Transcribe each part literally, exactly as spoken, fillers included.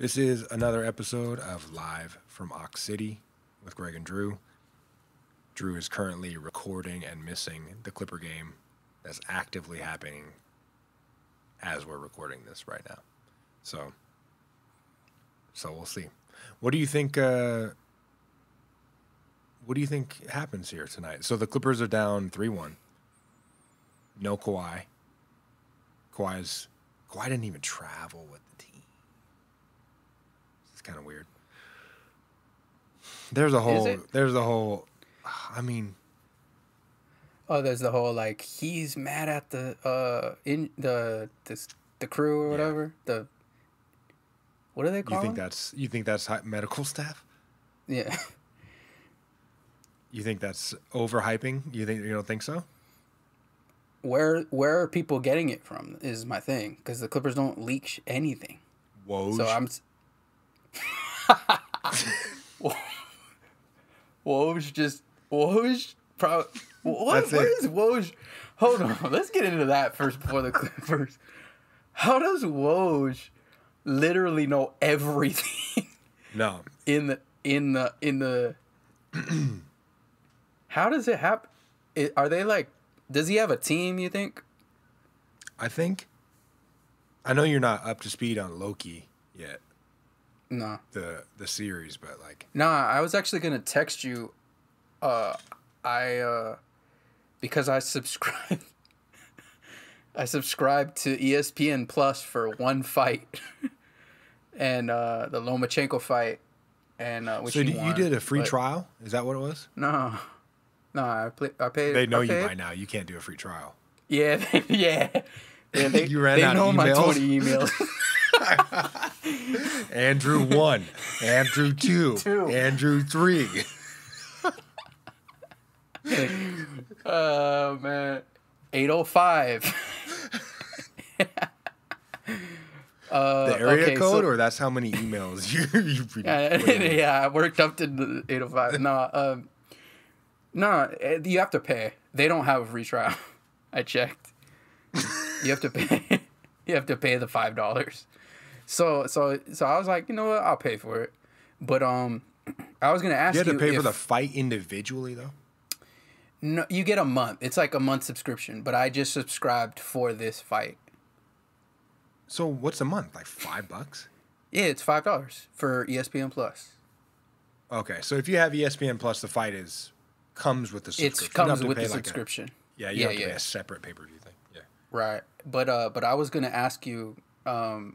This is another episode of Live from Ox City with Greg and Drew. Drew is currently recording and missing the Clipper game that's actively happening as we're recording this right now. So, so we'll see. What do you think? Uh, what do you think happens here tonight? So the Clippers are down three one. No Kawhi. Kawhi's Kawhi didn't even travel with the team. It's kind of weird. There's a whole. There's a whole. I mean. Oh, there's the whole like he's mad at the uh in the the, the crew or whatever. Yeah. The what do they call? You think them? that's you think that's medical staff? Yeah. You think that's overhyping? You think you don't think so? Where where are people getting it from? Is my thing because the Clippers don't leak sh- anything. Woj. So I'm. Woj just Woj. Pro- what That's what it. is Woj? Hold on, let's get into that first before the Clippers. How does Woj literally know everything? No. In the in the in the. How does it happen? It, are they like? Does he have a team? You think? I think. I know you're not up to speed on Loki yet. No. The the series, but like. Nah, I was actually gonna text you. Uh, I uh, because I subscribed. I subscribed to E S P N Plus for one fight, and uh, the Lomachenko fight, and uh, which so he you won, did a free but... trial? Is that what it was? No, no, I play, I paid. They know I you paid. by now. You can't do a free trial. Yeah, they, yeah. yeah they, You ran they out know of my emails? twenty emails. Andrew one, Andrew two, Two. Andrew three. Oh man, eight oh five. uh, The area okay, code, so, or that's how many emails you you. yeah, yeah, I worked up to the eight oh five. No, um, no, you have to pay. They don't have a free trial. I checked. You have to pay. You have to pay the five dollars. So so so I was like, you know what, I'll pay for it. But um, I was gonna ask you. You had to pay if, for the fight individually, though. No, you get a month. It's like a month subscription, but I just subscribed for this fight. So what's a month? Like five bucks? Yeah, it's five dollars for E S P N Plus. Okay, so if you have E S P N Plus, the fight is comes with the subscription. It comes You don't have to with pay the like subscription. A, yeah, you Yeah, have to yeah. pay a separate pay per view thing. Yeah. Right, but uh, but I was gonna ask you um.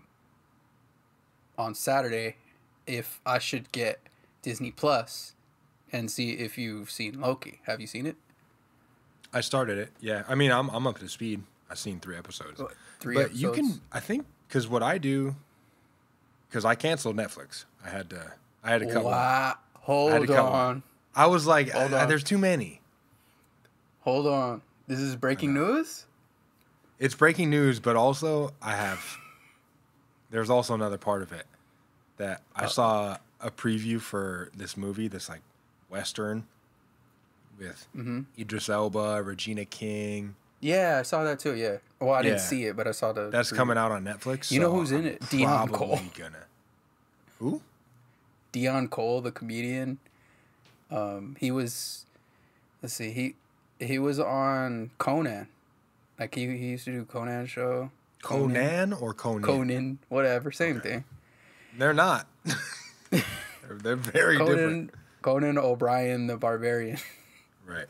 on Saturday, if I should get Disney Plus, and see if you've seen Loki. Have you seen it? I started it. Yeah, I mean, I'm I'm up to speed. I've seen three episodes. What, three but episodes? you can, I think, because what I do, because I canceled Netflix. I had to, I had to cut one. Wow. I Hold had to cut on. one. I was like, Hold uh, on. there's too many. Hold on. This is breaking news? It's breaking news, but also I have. There's also another part of it that I Uh-oh. saw a preview for this movie, this like Western with mm-hmm. Idris Elba, Regina King. Yeah, I saw that too. Yeah. Well, I yeah. didn't see it, but I saw the. That's preview. coming out on Netflix. You so know who's in it? Dion Cole. Gonna. Who? Dion Cole, the comedian. Um, he was. Let's see. He he was on Conan. Like he he used to do Conan show. Conan, Conan or Conan? Conan, whatever, same okay. thing. They're not. they're, they're very Conan, different. Conan O'Brien, the Barbarian. Right.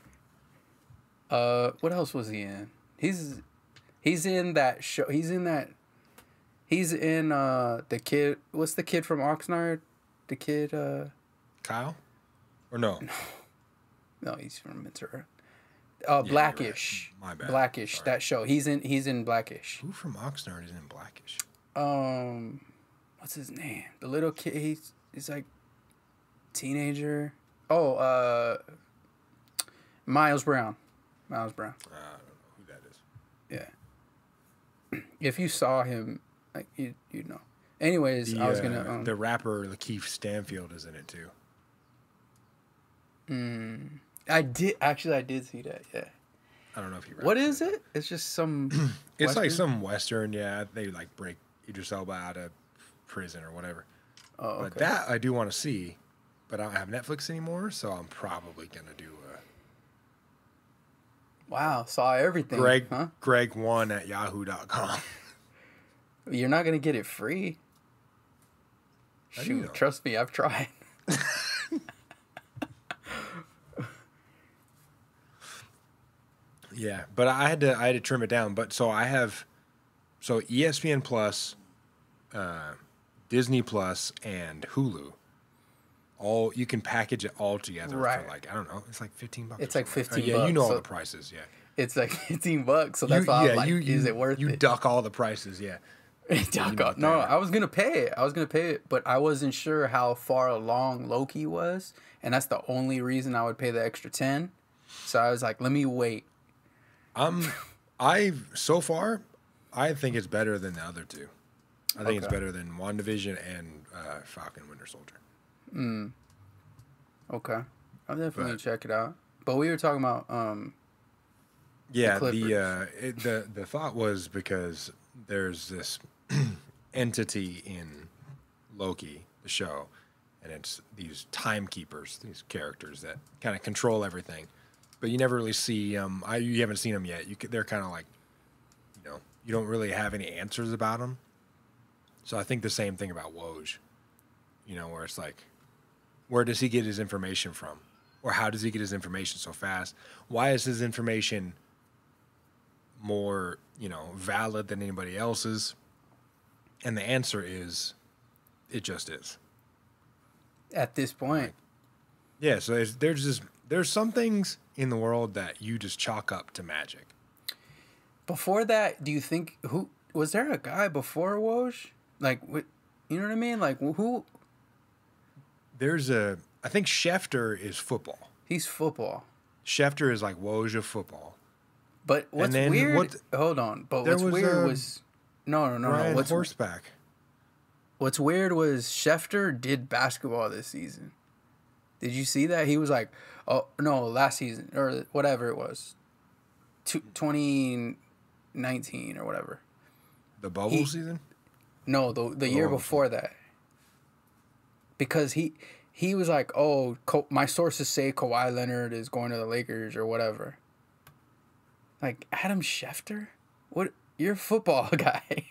Uh, what else was he in? He's he's in that show. He's in that. He's in uh the kid. What's the kid from Oxnard? The kid. Uh, Kyle, or no? No, no, he's from Ventura. Uh, yeah, Blackish. Right. My bad. Blackish. Sorry. That show. He's in. He's in Blackish. Who from Oxnard is in Blackish? Um, what's his name? The little kid. He's he's like teenager. Oh, uh, Miles Brown. Miles Brown. Uh, I don't know who that is. Yeah. If you saw him, like you you know. Anyways, the, I was uh, gonna. Um, the rapper Lakeith Stanfield is in it too. Hmm. I did actually. I did see that. Yeah. I don't know if he. What is it? It's just some. It's Western? like some Western. Yeah, they like break Idris Elba out of prison or whatever. Oh, okay. But that I do want to see, but I don't have Netflix anymore, so I'm probably gonna do a Wow, saw everything. Greg huh? Greg one at yahoo dot com. You're not gonna get it free. How do you Shoot, know? trust me, I've tried. Yeah, but I had to I had to trim it down. But so I have, so E S P N Plus, uh, Disney Plus, and Hulu. All you can package it all together Right. for like I don't know. It's like fifteen bucks. It's or like something. fifteen Uh, yeah, bucks. you know all so the prices. Yeah, It's like fifteen bucks. So that's you, why yeah, I'm like, you, you, is it worth you it? duck all the prices. Yeah. Duck know off. what No, that- I was gonna pay it. I was gonna pay it, but I wasn't sure how far along Loki was, and that's the only reason I would pay the extra ten. So I was like, let me wait. Um, I so far, I think it's better than the other two. I think it's Okay. better than WandaVision and uh, Falcon Winter Soldier. Okay, I'll definitely But- check it out. But we were talking about um, Yeah, the, Clippers. uh, it, the the thought was because there's this entity in Loki, the show, and it's these timekeepers, these characters that kind of control everything, but you never really see um, I you haven't seen them yet. You could, they're kind of like, you know, you don't really have any answers about them. So I think the same thing about Woj, you know, where it's like, where does he get his information from? Or how does he get his information so fast? Why is his information more, you know, valid than anybody else's? And the answer is, it just is. at this point. Yeah, so there's, there's just, there's some things in the world that you just chalk up to magic. Before that, do you think who was there a guy before Woj? Like, what, you know what I mean? Like, who? There's a, I think Schefter is football. He's football. Schefter is like Woj of football. But what's then weird? what- hold on. But there what's was, weird uh, was no, no, no, Ryan no. What's Horseback. What's weird was Schefter did basketball this season. Did you see that? He was like, oh no, last season or whatever it was, twenty nineteen or whatever. The bubble He- season? No, the the year Oh, before that. Because he he was like, oh, Ka- my sources say Kawhi Leonard is going to the Lakers or whatever. Like Adam Schefter, what? You're a football guy.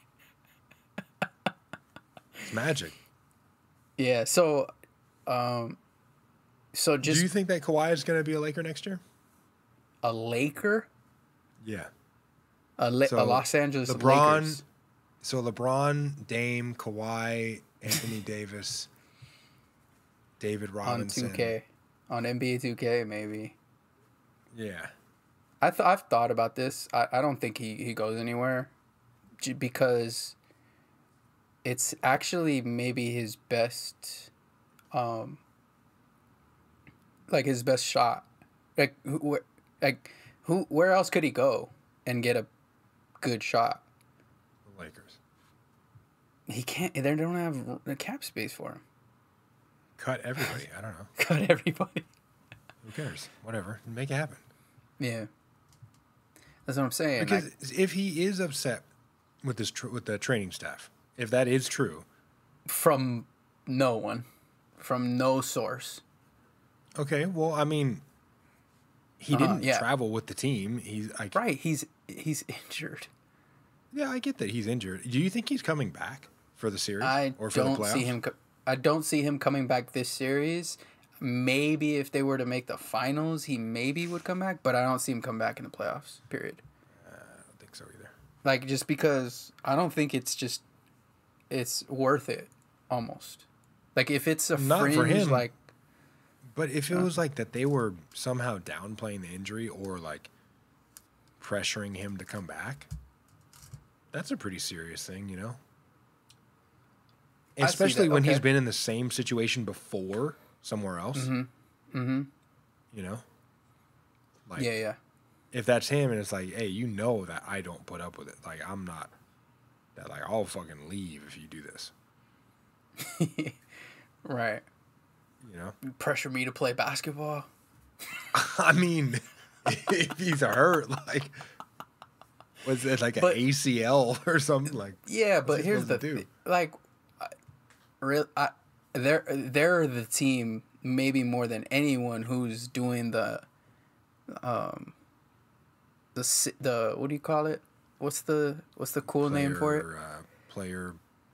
It's magic. Yeah. So, um, so just Do you think that Kawhi is going to be a Laker next year? a Laker, Yeah. a, La- So, a Los Angeles LeBron, Lakers. so LeBron, Dame, Kawhi, Anthony Davis, David On Robinson. two K, on N B A two K maybe. Yeah. I th- I've thought about this. I, I don't think he, he goes anywhere, j- because it's actually maybe his best, um, like his best shot. Like who, wh- like who? Where else could he go and get a good shot? The Lakers. He can't. They don't have the cap space for him. Cut everybody. I don't know. Cut everybody. Who cares? Whatever. Make it happen. Yeah, that's what I'm saying. Because Like, if he is upset with this tr- with the training staff, if that is true, from no one, from no source. okay. Well, I mean, he Uh-huh, didn't yeah. travel with the team. He's like, Right, he's he's injured. yeah, I get that he's injured. Do you think he's coming back for the series I or for the don't playoffs? see him. Co- I don't see him coming back this series. Maybe if they were to make the finals, he maybe would come back, but I don't see him come back in the playoffs. Period. I don't think so either. Like just because I don't think it's just it's worth it. Almost like if it's a Not for fringe, him. like But if it was like that they were somehow downplaying the injury or like pressuring him to come back, that's a pretty serious thing, you know? I see Especially that, when he's okay. been in the same situation before somewhere else. Mm-hmm. Mm-hmm. You know? Like yeah, yeah. if that's him and it's like, hey, you know that I don't put up with it. Like I'm not that like I'll fucking leave if you do this. Right. You know? Pressure me to play basketball. I mean, if he's hurt, like, was it like an But- A C L or something? Like, Yeah, but he here's the supposed to do? thing. Like, I, real, I, they're they're the team maybe more than anyone who's doing the, um, the si- the what do you call it? What's the what's the cool player, name for it? Uh, player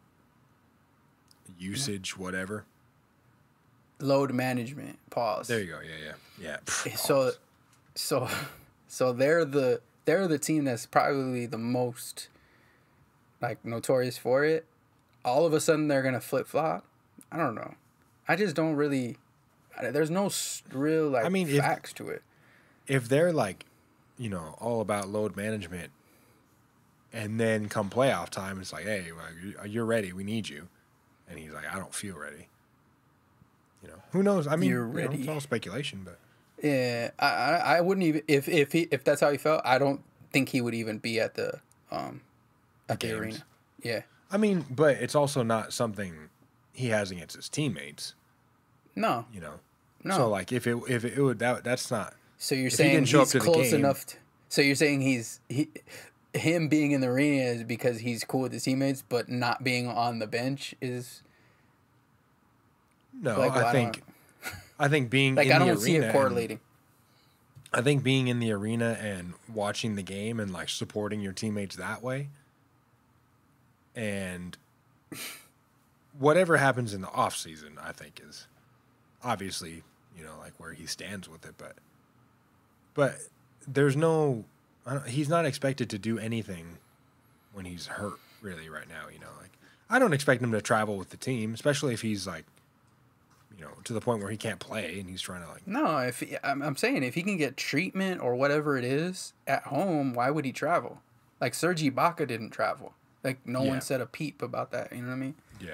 usage, yeah. Whatever. Load management. Pause. There you go. Yeah, yeah, yeah. Pff, so, so, so they're the they're the team that's probably the most like notorious for it. All of a sudden, they're gonna flip flop. I don't know. I just don't really. There's no real like I mean, facts if, to it. If they're like, you know, all about load management, and then come playoff time, it's like, hey, well, you're ready. We need you, and he's like, I don't feel ready. You know, who knows? I mean, you're ready. You know, it's all speculation, but yeah, I I wouldn't even if if he if that's how he felt. I don't think he would even be at the um at the, the arena. Yeah. I mean, but it's also not something he has against his teammates. No. You know. No. So like, if it if it, it would that that's not. So you're saying he he's close enough. To, so you're saying he's he, him being in the arena is because he's cool with his teammates, but not being on the bench is. No, like, well, I think, I, I think being like in I don't the see arena it correlating. And, I think being in the arena and watching the game and like supporting your teammates that way. And whatever happens in the off season, I think is obviously, you know, like where he stands with it, but but there's no I don't, he's not expected to do anything when he's hurt really right now, you know, like I don't expect him to travel with the team, especially if he's like, you know, to the point where he can't play and he's trying to like No, if he, I'm I'm saying if he can get treatment or whatever it is at home, why would he travel? Like Serge Ibaka didn't travel. Like, no yeah. one said a peep about that. You know what I mean? Yeah.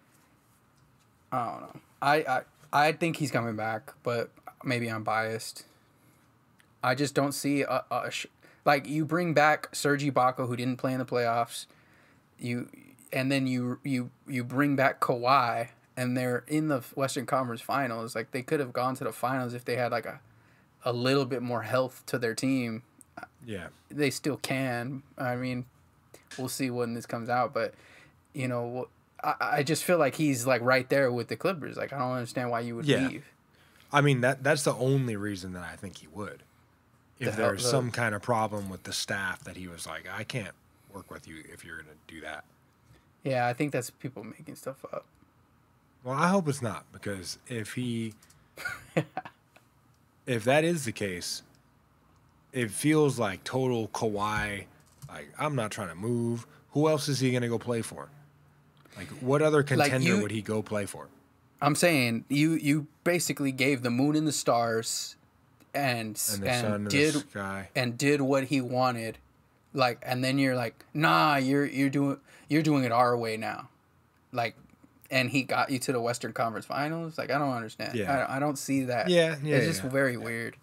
I don't know. I, I, I think he's coming back, but maybe I'm biased. I just don't see a, a sh- like you bring back Serge Ibaka who didn't play in the playoffs. You and then you you you bring back Kawhi and they're in the Western Conference Finals. Like they could have gone to the finals if they had like a a little bit more health to their team. Yeah. They still can. I mean, we'll see when this comes out, but you know, I, I just feel like he's like right there with the Clippers. Like I don't understand why you would yeah. leave. I mean that that's the only reason that I think he would. If the there's the, some kind of problem with the staff that he was like, I can't work with you if you're gonna do that. Yeah, I think that's people making stuff up. Well, I hope it's not, because if he, if that is the case, it feels like total Kawhi. Like, I'm not trying to move. Who else is he going to go play for? Like, what other contender like you, would he go play for? I'm saying you you basically gave the moon and the stars and and, the and sun did and, the sky. and did what he wanted. Like, and then you're like, nah, you're you're doing you're doing it our way now. Like, and he got you to the Western Conference Finals. Like, I don't understand. Yeah. I, I don't see that. Yeah, yeah. It's just yeah, very yeah. weird.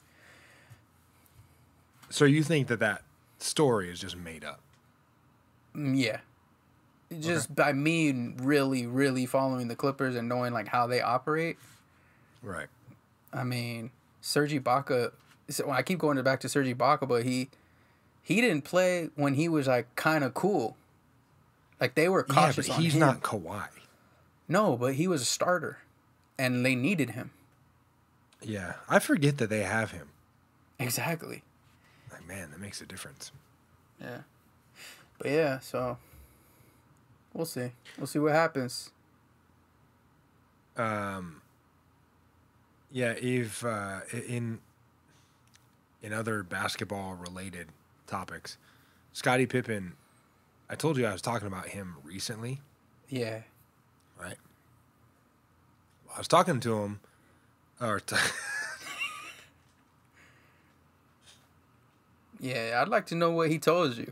So you think that that story is just made up? Yeah. Just okay. by me really, really following the Clippers and knowing like how they operate. Right. I mean, Serge Ibaka. So I keep going back to Serge Ibaka, but he he didn't play when he was like kind of cool. Like they were cautious yeah, but on he's him. not Kawhi. No, but he was a starter, and they needed him. Yeah, I forget that they have him. Exactly. Like, man, that makes a difference. Yeah. But yeah, so we'll see. We'll see what happens. Um. Yeah, if uh, in in other basketball related topics, Scottie Pippen, I told you I was talking about him recently. Yeah. Right. Well, I was talking to him, or. T- yeah, I'd like to know what he told you.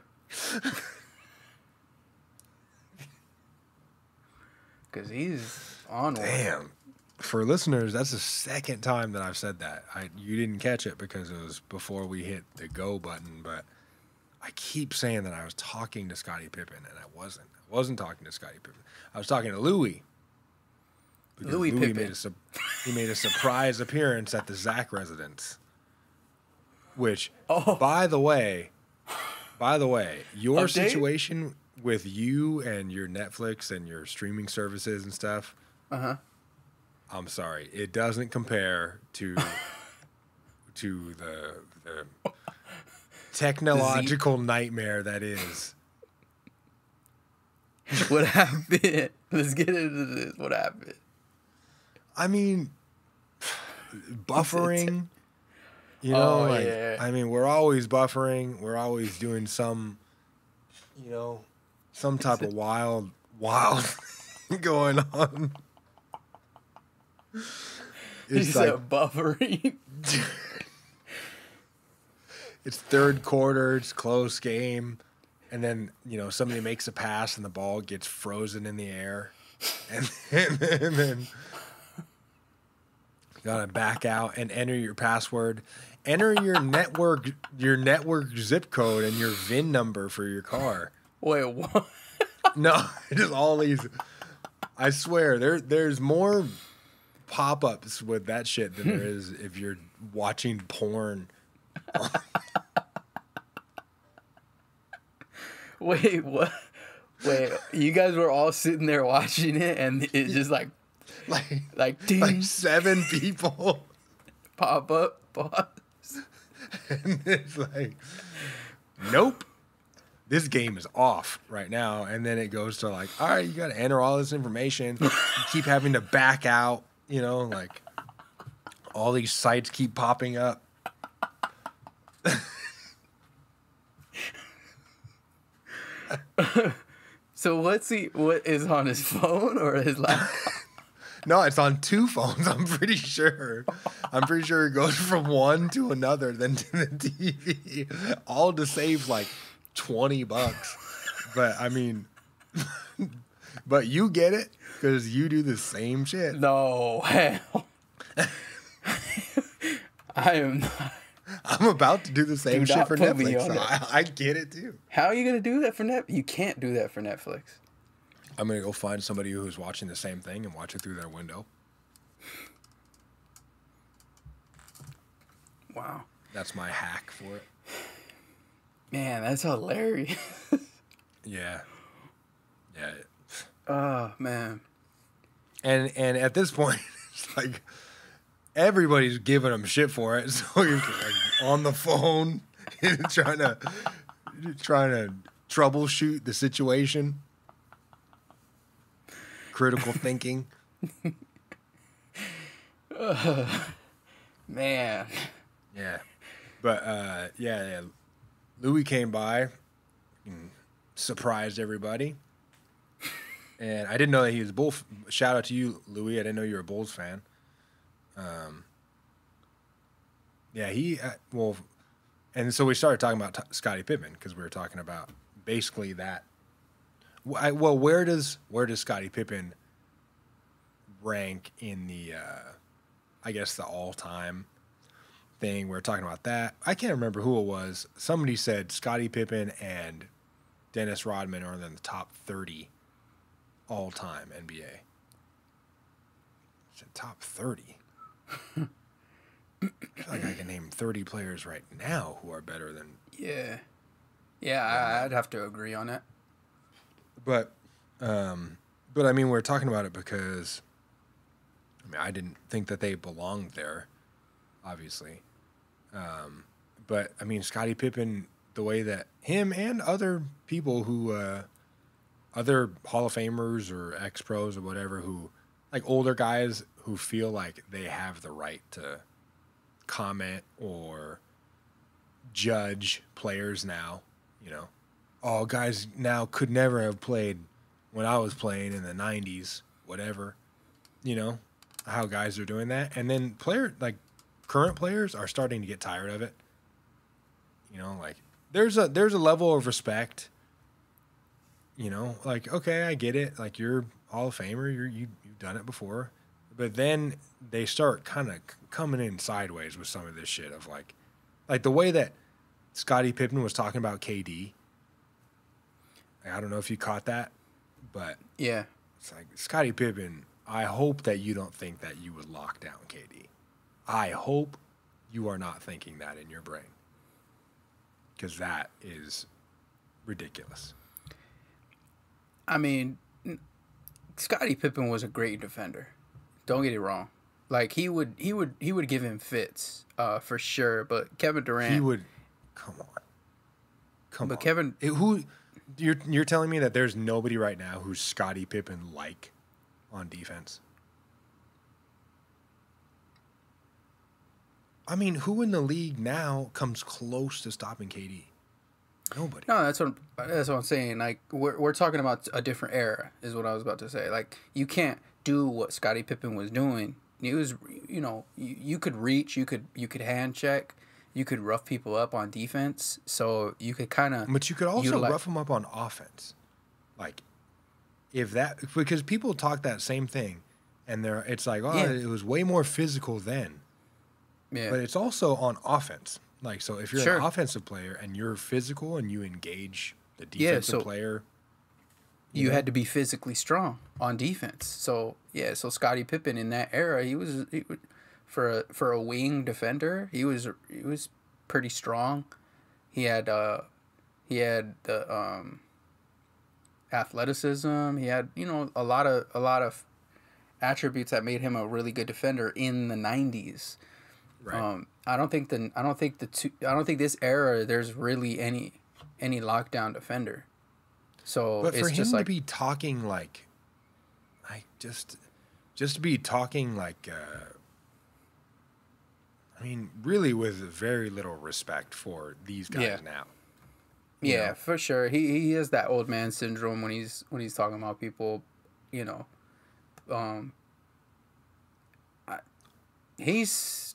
Because he's on one. Damn. For listeners, that's the second time that I've said that. I you didn't catch it because it was before we hit the go button, but I keep saying that I was talking to Scottie Pippen, and I wasn't. I wasn't talking to Scottie Pippen. I was talking to Louis. Louis, Louis Pippen. Made a, he made a surprise appearance at the Zach residence. Which, oh. by the way, by the way, your Update? situation with you and your Netflix and your streaming services and stuff, uh-huh. I'm sorry, it doesn't compare to to the the technological nightmare that is. What happened? Let's get into this. What happened? I mean, buffering. You know, Oh, like yeah. I mean, we're always buffering. We're always doing some, you know, some type of wild, wild going on. He It's said like buffering. it's third quarter, it's close game, and then you know somebody makes a pass and the ball gets frozen in the air, and then, and then you gotta back out and enter your password, enter your network your network zip code and your V I N number for your car. Wait, what? No, just all these. I swear, there there's more pop-ups with that shit than there is if you're watching porn. Wait, what? Wait, you guys were all sitting there watching it, and it just like, Like, like, ding, like seven people. pop up, pause. And it's like, nope, this game is off right now. And then it goes to like, all right, you got to enter all this information. You keep having to back out, you know, like all these sites keep popping up. So what's he? What is on his phone or his laptop? No, it's on two phones, I'm pretty sure. I'm pretty sure it goes from one to another, then to the T V. All to save like twenty bucks. But I mean, but you get it because you do the same shit. No, hell. I am not. I'm about to do the same Do shit not for put me Netflix. on So it. I, I get it too. How are you gonna do that for Net? You can't do that for Netflix. I'm going to go find somebody who's watching the same thing and watch it through their window. Wow, That's my hack for it. man, that's hilarious. Yeah. Yeah. Oh man. And and at this point, it's like everybody's giving them shit for it. So you're like on the phone, trying to trying to troubleshoot the situation. Critical thinking. Uh, man. Yeah. But uh, yeah, yeah. Louis came by and surprised everybody. And I didn't know that he was a Bull. F- Shout out to you, Louis. I didn't know you were a Bulls fan. Um, yeah, he, uh, well, and so we started talking about t- Scottie Pippen because we were talking about basically that. Wh- I, well, where does where does Scottie Pippen rank in the, uh, I guess, the all-time thing? We were talking about that. I can't remember who it was. Somebody said Scottie Pippen and Dennis Rodman are in the top thirty all-time N B A. I said top thirty. I feel like I can name thirty players right now who are better than. Yeah. Yeah, I, I'd have to agree on that. But, um, but I mean, we're talking about it because, I mean, I didn't think that they belonged there, obviously. Um, but I mean, Scottie Pippen, the way that him and other people who, uh, other Hall of Famers or ex-pros or whatever, who, like older guys who feel like they have the right to comment or judge players now, you know. Oh, guys now could never have played when I was playing in the nineties, whatever. You know, how guys are doing that. And then player like current players are starting to get tired of it. You know, like there's a there's a level of respect. You know, like, okay, I get it. Like, you're Hall of Famer. You're, you, you've done it before. But then they start kind of coming in sideways with some of this shit of, like, like the way that Scottie Pippen was talking about K D. I don't know if you caught that, but Yeah. it's like, Scottie Pippen, I hope that you don't think that you would lock down K D. I hope you are not thinking that in your brain. Because that is ridiculous. I mean, Scottie Pippen was a great defender. Don't get it wrong. Like he would, he would, he would give him fits, uh, for sure. But Kevin Durant, He would. Come on. Come but on. Kevin, It- who? You're you're telling me that there's nobody right now who's Scottie Pippen like on defense? I mean, who in the league now comes close to stopping K D? Nobody. no, that's what that's what I'm saying. Like we're we're talking about a different era, is what I was about to say. Like you can't do what Scottie Pippen was doing. It was, you know, you, you could reach, you could you could hand check, you could rough people up on defense. So you could kind of. But you could also utilize- rough them up on offense. Like, if that, because people talk that same thing, and they're, it's like, oh, Yeah. it was way more physical then. Yeah. But it's also on offense. Like, so if you're Sure. an offensive player and you're physical and you engage the Yeah, defensive so- player, you know? had to be physically strong on defense. So yeah, so Scottie Pippen in that era, he was, he was for a for a wing defender, he was he was pretty strong. He had uh he had the um athleticism. He had, you know, a lot of a lot of attributes that made him a really good defender in the nineties. right? Um, I don't think the I don't think the two I don't think this era there's really any any lockdown defender. So but it's for him just to like be talking like, like just, just to be talking like, uh, I mean, really with very little respect for these guys Yeah. now. you yeah, know? for sure. He he has that old man syndrome when he's when he's talking about people, you know. Um I, he's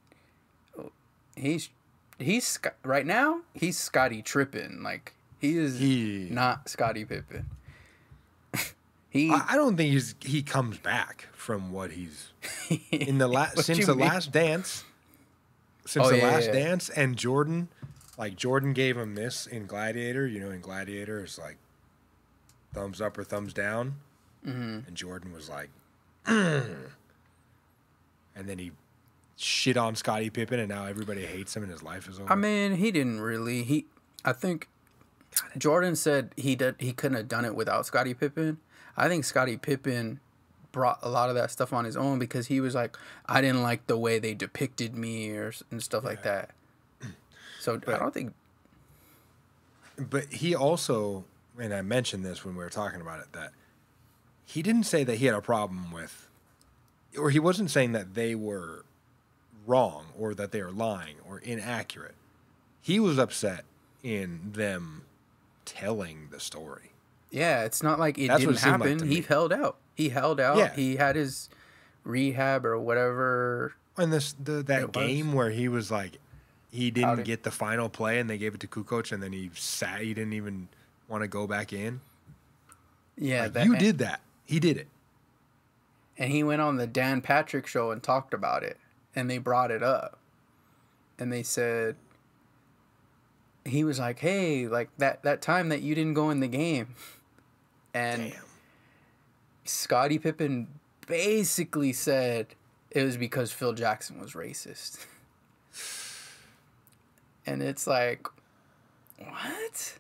he's he's Sc- right now, he's Scottie Trippen. Like he is He- not Scottie Pippen. he I, I don't think he's he comes back from what he's in the last What since you the mean? last dance. Since Oh, the yeah, last yeah. dance and Jordan, like Jordan gave him this in Gladiator. You know, in Gladiator, it's like thumbs up or thumbs down, Mhm. and Jordan was like, and then he shit on Scottie Pippen, and now everybody hates him, and his life is over. I mean, he didn't really. He, I think, Jordan said he did. He couldn't have done it without Scottie Pippen. I think Scottie Pippen brought a lot of that stuff on his own because he was like, I didn't like the way they depicted me or s- and stuff like that. So I don't think. But he also, and I mentioned this when we were talking about it, that he didn't say that he had a problem with, or he wasn't saying that they were wrong or that they were lying or inaccurate. He was upset in them telling the story. Yeah, it's not like it That's what didn't it seemed like happen. to he me. held out. He held out. Yeah. He had his rehab or whatever. And this the, It that was. game where he was like, he didn't Outed. get the final play and they gave it to Kukoc and then he sat, he didn't even want to go back in. Yeah, Like, that, you did that. He did it. And he went on the Dan Patrick show and talked about it. And they brought it up. And they said, he was like, hey, like that, that time that you didn't go in the game. And Damn. Scottie Pippen basically said it was because Phil Jackson was racist. And it's like, what?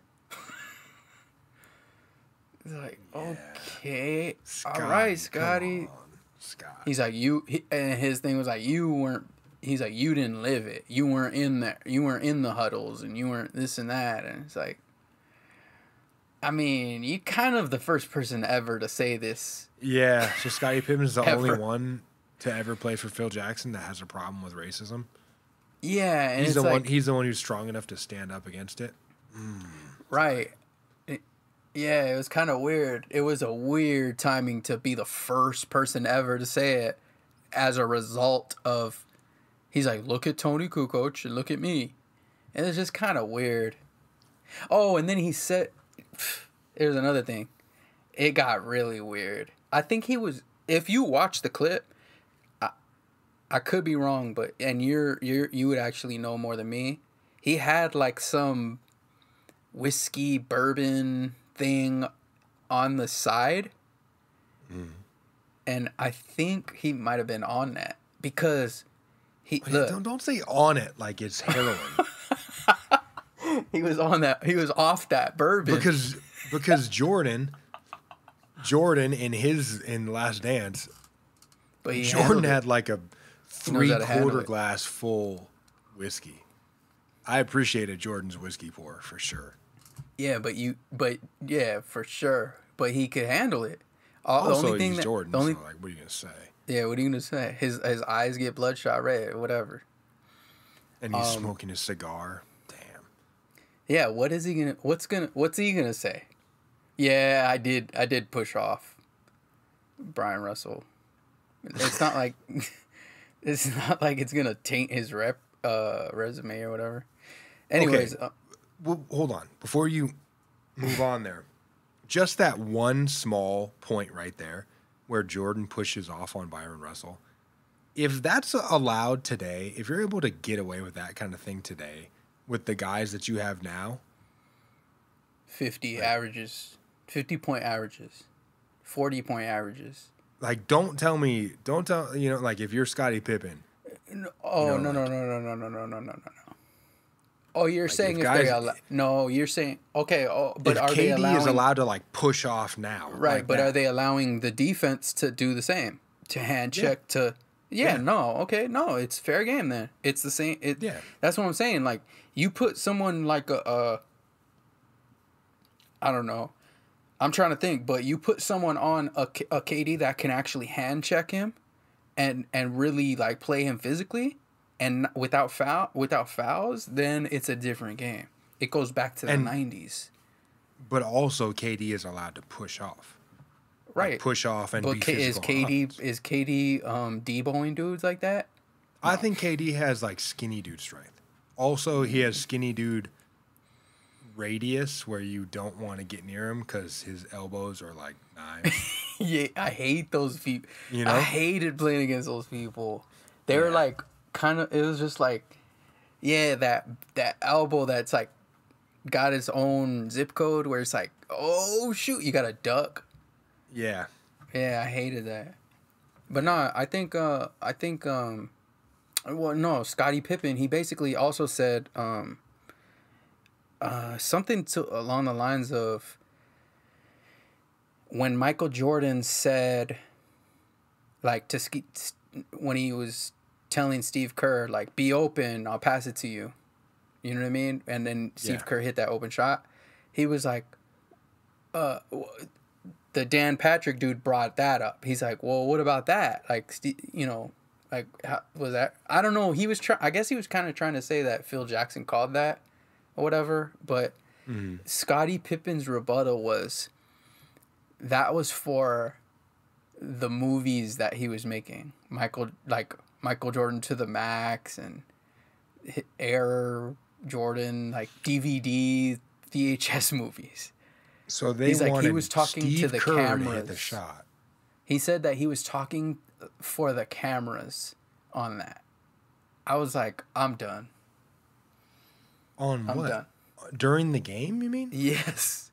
It's like, okay, all right, Scotty. Come on, Scott. He's like, you, he, and his thing was like, you weren't, he's like, you didn't live it. You weren't in there. You weren't in the huddles and you weren't this and that. And it's like, I mean, you kind of the first person ever to say this. Yeah, so Scottie Pippen's the Ever. only one to ever play for Phil Jackson that has a problem with racism. Yeah. And He's it's the like, one. He's the one who's strong enough to stand up against it. right. It- yeah, it was kind of weird. It was a weird timing to be the first person ever to say it as a result of, he's like, look at Tony Kukoc and look at me. And it's just kind of weird. Oh, and then he said, here's another thing. It got really weird. I think he was, if you watch the clip, I, I could be wrong, but, and you're, you're, you would actually know more than me. He had like some whiskey bourbon thing on the side. Mm. And I think he might have been on that because he, Wait, look, don't don't say on it like it's heroin he was on that, he was off that bourbon. because because Jordan Jordan in his in Last Dance But he Jordan handled had it. like a He knows how to handle three-quarter it. glass full whiskey. I appreciated Jordan's whiskey pour for sure. Yeah, but you, but yeah, for sure. But he could handle it. All, the Also, only thing he's that, Jordan, the only, so like, what are you gonna say? yeah, what are you gonna say? His his eyes get bloodshot red, whatever. And he's Um, smoking a cigar. Damn. Yeah, what is he gonna? What's gonna? What's he gonna say? Yeah, I did. I did push off Brian Russell. It's not like it's not like it's gonna taint his rep uh, resume or whatever. Anyways, Okay. uh, Well, hold on. Before you move on there, just that one small point right there where Jordan pushes off on Byron Russell. If that's allowed today, if you're able to get away with that kind of thing today with the guys that you have now, fifty like, averages, fifty point averages, forty point averages. like don't tell me, don't tell, you know, like if you're Scottie Pippen. No, oh You know, no, like- no no no no no no no no no. Oh, you're Like, saying if if, they guys- allow? No, you're saying okay. Oh, but if are K they D allowing? is allowed to like push off now, Right, like but that, are they allowing the defense to do the same? To hand Yeah. check to yeah, Yeah. no, okay, no, it's fair game then. It's the same it Yeah. That's what I'm saying. Like you put someone like a uh I don't know. I'm trying to think, but you put someone on a, K- a K D that can actually hand check him and and really like play him physically and without foul without fouls, then it's a different game. It goes back to the And- nineties. but also K D is allowed to push off, like, Right. push off and But be K- is physical. on K D offense. is K D um deboing dudes like that? I think K D has like skinny dude strength. Also, he has skinny dude radius where you don't want to get near him because his elbows are like knives. Yeah, I hate those people. You know? I hated playing against those people. They were Yeah. like kind of. It was just like, yeah, that that elbow that's like got its own zip code where it's like, oh shoot, you got to duck. Yeah. Yeah, I hated that. But no, I think uh I think um well no, Scottie Pippen, he basically also said um uh something to along the lines of when Michael Jordan said like to ski, when he was telling Steve Kerr like be open, I'll pass it to you. You know what I mean? And then Steve Yeah. Kerr hit that open shot. He was like uh the Dan Patrick dude brought that up. He's like, well, what about that? Like, Ste- you know, like, how, was that? I don't know. He was trying, I guess he was kind of trying to say that Phil Jackson called that or whatever. But Mm-hmm. Scottie Pippen's rebuttal was that was for the movies that he was making. Michael, like, Michael Jordan to the Max and Air Jordan, like D V D, V H S movies. So they He's like, he wanted was talking to Steve the Kerr to hit the cameras. shot. He said that he was talking for the cameras on that. I was like, I'm done. On I'm what? done. During the game, you mean? Yes.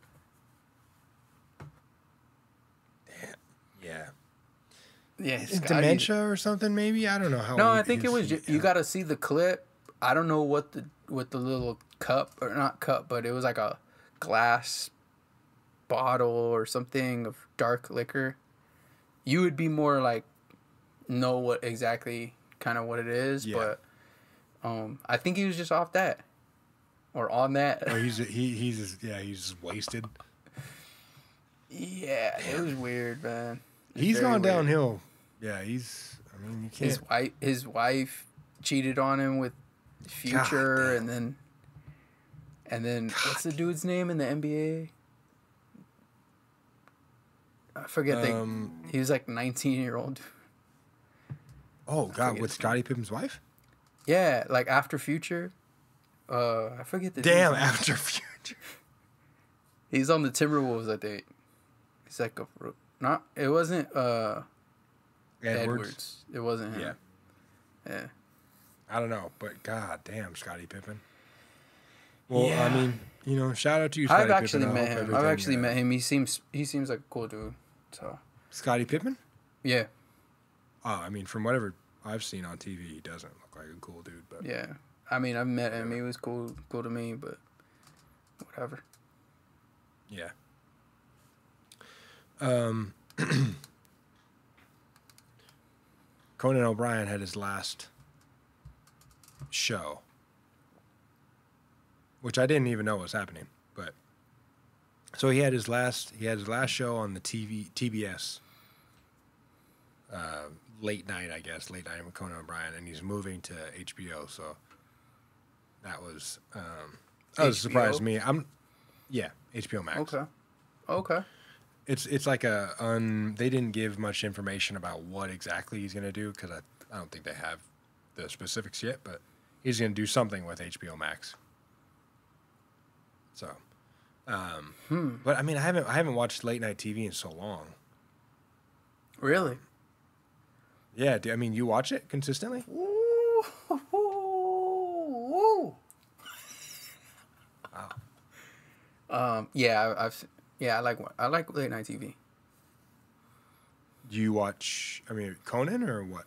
Yeah. Yeah. Is it Scotty- dementia or something? Maybe I don't know how. No, old I think it is was. he Ju- you now? got to see the clip. I don't know what the what the little cup or not cup, but it was like a glass bottle or something of dark liquor. You would be more like know what exactly kind of what it is, Yeah. but um, I think he was just off that or on that. Or he's he he's just, yeah he's just wasted. Yeah, it was weird, man. It was He's very gone weird. downhill. Yeah, he's. I mean, you can't. His wife, his wife cheated on him with Future, damn. and then, and then what's the dude's name in the N B A? I forget. Um, the, he was like nineteen year old. oh God, forget with his Scottie Pippen's wife? Yeah, like after Future. Uh, I forget the. Damn, dude's name. after Future. He's on the Timberwolves, I think. He's like a not. It wasn't uh Edwards. Edwards. It wasn't him. Yeah. Yeah. I don't know, but God damn, Scottie Pippen. Well, Yeah. I mean, you know, shout out to you, Scottie I've Pippen. actually I met hope him. I've everything, actually uh, met him. He seems he seems like a cool dude. So Scottie Pippen? yeah, Oh, I mean, from whatever I've seen on T V, he doesn't look like a cool dude, but yeah. I mean, I've met him. He was cool, cool to me, but whatever. yeah. Um, Conan O'Brien had his last show, which I didn't even know was happening. But so he had his last he had his last show on the T V T B S uh, late night, I guess, late night with Conan O'Brien, and he's moving to H B O. So that was um, that was a surprise to me. I'm yeah, H B O Max. Okay. Okay. It's it's like a un. They didn't give much information about what exactly he's gonna do because I I don't think they have the specifics yet, but he's gonna do something with H B O Max. So, um, Hmm. but I mean, I haven't I haven't watched late night T V in so long. Really? Yeah, do, I mean, you watch it consistently? Ooh. Ooh. Wow. Um. Yeah. I- I've. Yeah. I like. I like late night T V. Do you watch? I mean, Conan or what?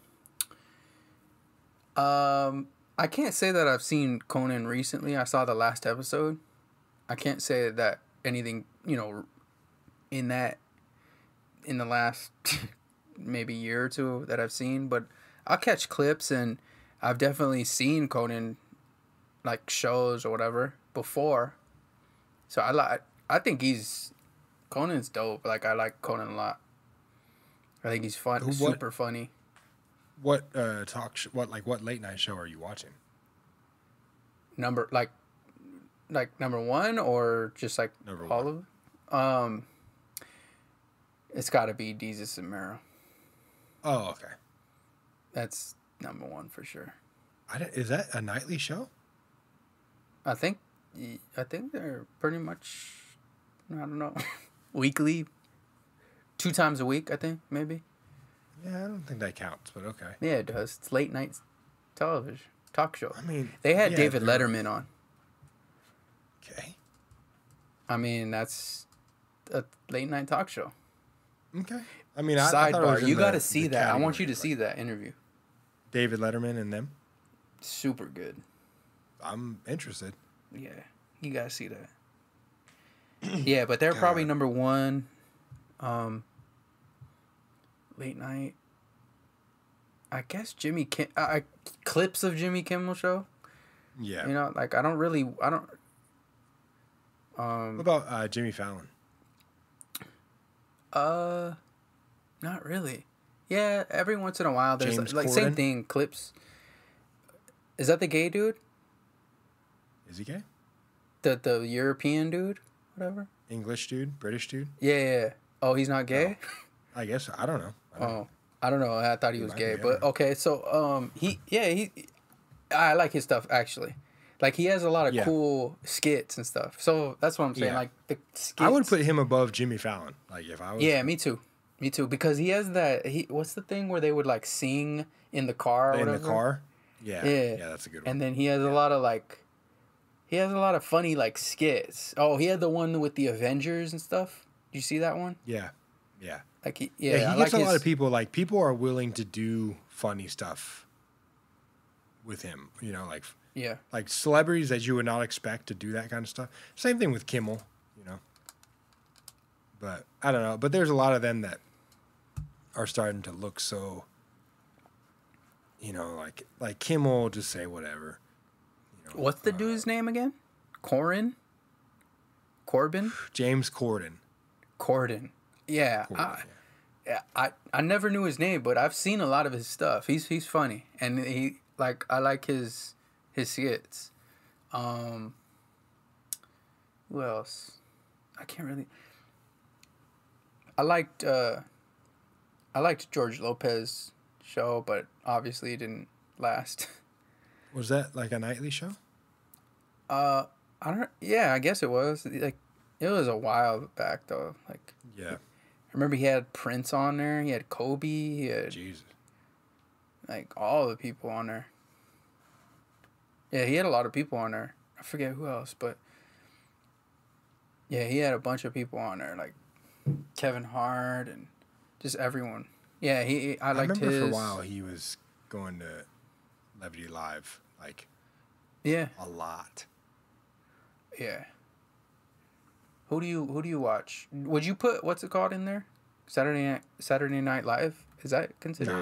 Um. I can't say that I've seen Conan recently. I saw the last episode. I can't say that anything, you know, in that, in the last maybe year or two that I've seen, but I'll catch clips, and I've definitely seen Conan, like, shows or whatever before. So I like, I think he's, Conan's dope. Like, I like Conan a lot. I think he's fun, Who- what- super funny. What uh talk? Sh- what like what late night show are you watching? Number, like, like number one or just like Number all one. of them? Um, it's got to be Jesus and Mero. Oh, okay. That's number one for sure. I don't- is that a nightly show? I think, I think they're pretty much, I don't know, weekly, two times a week. I think maybe. Yeah, I don't think that counts, but okay. Yeah, it does. It's late night television talk show. I mean, They had yeah, David they're- Letterman on. Okay. I mean, that's a late night talk show. Okay. I mean, I, I thought it was Sidebar, in you the- got to see the that. I want category, you to like see that interview. David Letterman and them. Super good. I'm interested. Yeah, you gotta see that. Yeah, but they're probably God. number one. Um, late night. I guess Jimmy Kim. Uh, I- clips of Jimmy Kimmel show. Yeah. You know, like I don't really. I don't. What Um. about uh, Jimmy Fallon? Uh, not really. Yeah, every once in a while there's James like, like same Corden? thing. Clips. Is that the gay dude? Is he gay? The the European dude, whatever. English dude? British dude? Yeah, yeah. yeah. Oh, he's not gay. I guess. I don't know. I don't know. Oh, I don't know. I thought he He was might gay, be, I but don't know. okay. So, um, he, yeah, he, I like his stuff actually. Like he has a lot of Yeah. cool skits and stuff. So that's what I'm saying. Yeah. Like the skits. I would put him above Jimmy Fallon. Like if I was. Yeah, me too. Me too. Because he has that. He what's the thing where they would like sing in the car? Or In the whatever? car. Yeah. Yeah. Yeah, that's a good one. And then he has a lot of like. He has a lot of funny like skits. Oh, he had the one with the Avengers and stuff. Did you see that one? yeah. Yeah. Like he, Yeah. yeah, he I gets like a lot his- of people. Like people are willing to do funny stuff with him. You know, like Yeah. like celebrities that you would not expect to do that kind of stuff. Same thing with Kimmel. You know. But I don't know. But there's a lot of them that are starting to look so. You know, like like Kimmel will just say whatever. You know, What's the uh, dude's name again? Corin? Corbin? James Corden. Corden. Yeah. Corden, I, yeah. yeah. I, I never knew his name, but I've seen a lot of his stuff. He's he's funny. And he like I like his his skits. Um who else? I can't really I liked uh I liked George Lopez show, but obviously it didn't last. Was that like a nightly show? Uh, I don't. Yeah, I guess it was. Like, it was a while back though. Like, Yeah. I remember he had Prince on there. He had Kobe. He had Jesus. like all the people on there. Yeah, he had a lot of people on there. I forget who else, but yeah, he had a bunch of people on there, like Kevin Hart and just everyone. Yeah, he. I I liked remember his. for a while he was going to Levity Live like Yeah, a lot. yeah. Who do you who do you watch? Would you put what's it called in there? Saturday Night Saturday Night Live? Is that considered? Nah,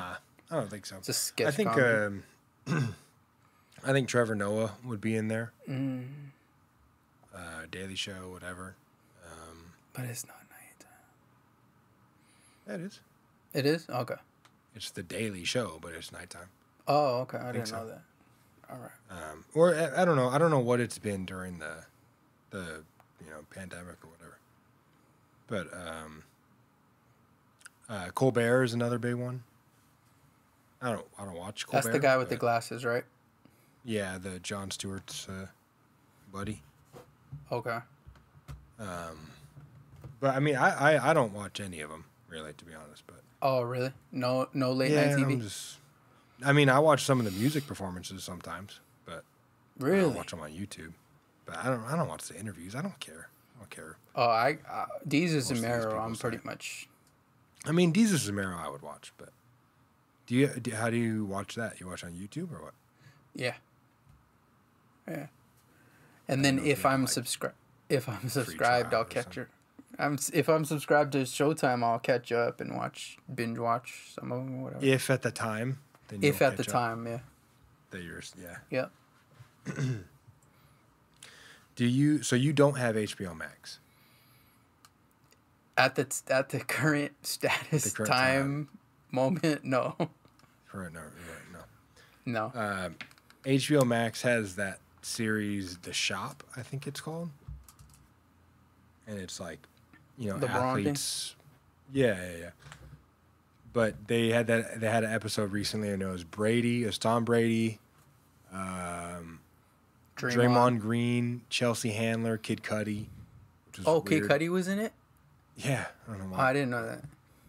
I don't think so. It's a sketch I think comedy. um, I think Trevor Noah would be in there. Mm, Uh, Daily Show, whatever. Um, but it's not nighttime. yeah, it is. It is? Okay. It's the Daily Show, but it's nighttime. Oh, okay. I, I didn't so. know that. All right. Um, or I, I don't know. I don't know what it's been during the, the you know pandemic or whatever. But um, uh, Colbert is another big one. I don't. I don't watch Colbert. That's the guy with but, the glasses, right? Yeah, the Jon Stewart's uh, buddy. Okay. Um, but I mean, I, I, I don't watch any of them really, to be honest. But Oh, really? No, no late yeah, night T V. I'm just. I mean, I watch some of the music performances sometimes, but Really? I don't watch them on YouTube. But I don't. I don't watch the interviews. I don't care. I don't care. Oh, I uh, Jesus and Most of these Mero. people I'm pretty say. much. I mean, Jesus Zamero I would watch, but do you? Do, how do you watch that? You watch on YouTube or what? Yeah. Yeah. And then know if if you have, I'm like, subscribed, if I'm subscribed, trial I'll or catch something. her. I'm s- if I'm subscribed to Showtime, I'll catch up and watch binge watch some of them or whatever. If at the time, then if you'll at the catch up. time, yeah. That you're, yeah. Yep. Do you? So you don't have H B O Max? At the at the current status, The current time, moment, no, Current? No, you're right, no. no. Um, H B O Max has that series, The Shop, I think it's called, and it's like, you know, The Braun thing? athletes. Yeah, yeah, yeah. But they had that. They had an episode recently, and it was Brady, it was Tom Brady, um, Draymond Green, Chelsea Handler, Kid Cudi. Which was Oh, Kid weird. Cudi was in it. Yeah, I don't know Oh, why. I didn't know that.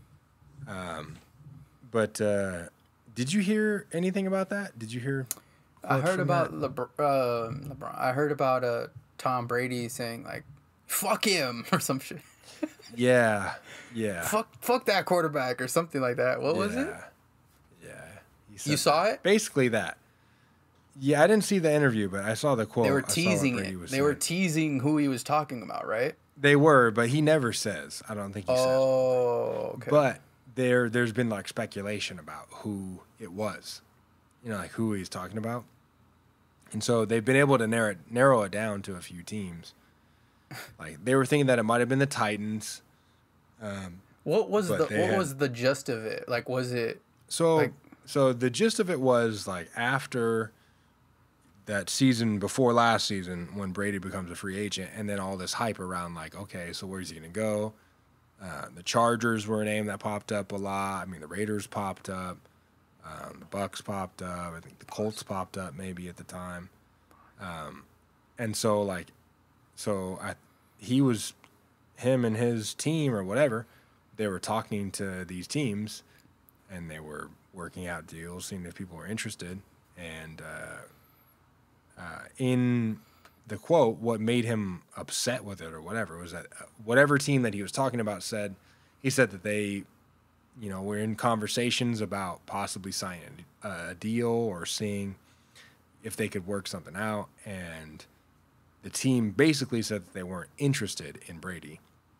Um, but uh, did you hear anything about that? Did you hear? I quotes heard from about that? LeBron, uh, LeBron. I heard about uh Tom Brady saying like, "Fuck him" or some shit. Yeah, yeah. Fuck, fuck that quarterback or something like that. What was it? Yeah. He said You saw that. it? Basically that. Yeah, I didn't see the interview, but I saw the quote. They were I saw what teasing Brady it. was They were saying. teasing who he was talking about, right? They were, but he never says. I don't think he says. Oh, okay. But there, there's been like speculation about who it was. You know, like who he's talking about. And so they've been able to narrow it, narrow it down to a few teams. Like they were thinking that it might have been the Titans. Um, what was but the they what had- was the gist of it? Like, was it? So, Like- so the gist of it was like after that season before last season when Brady becomes a free agent, and then all this hype around like, okay, so where's he gonna go? Uh, the Chargers were a name that popped up a lot. I mean, the Raiders popped up, um, the Bucks popped up. I think the Colts popped up maybe at the time, um, and so like, so I, he was, him and his team or whatever, they were talking to these teams, and they were working out deals, seeing if people were interested, and. Uh, Uh, in the quote, what made him upset with it or whatever was that uh, whatever team that he was talking about said, he said that they, you know, were in conversations about possibly signing a, a deal or seeing if they could work something out. And the team basically said that they weren't interested in Brady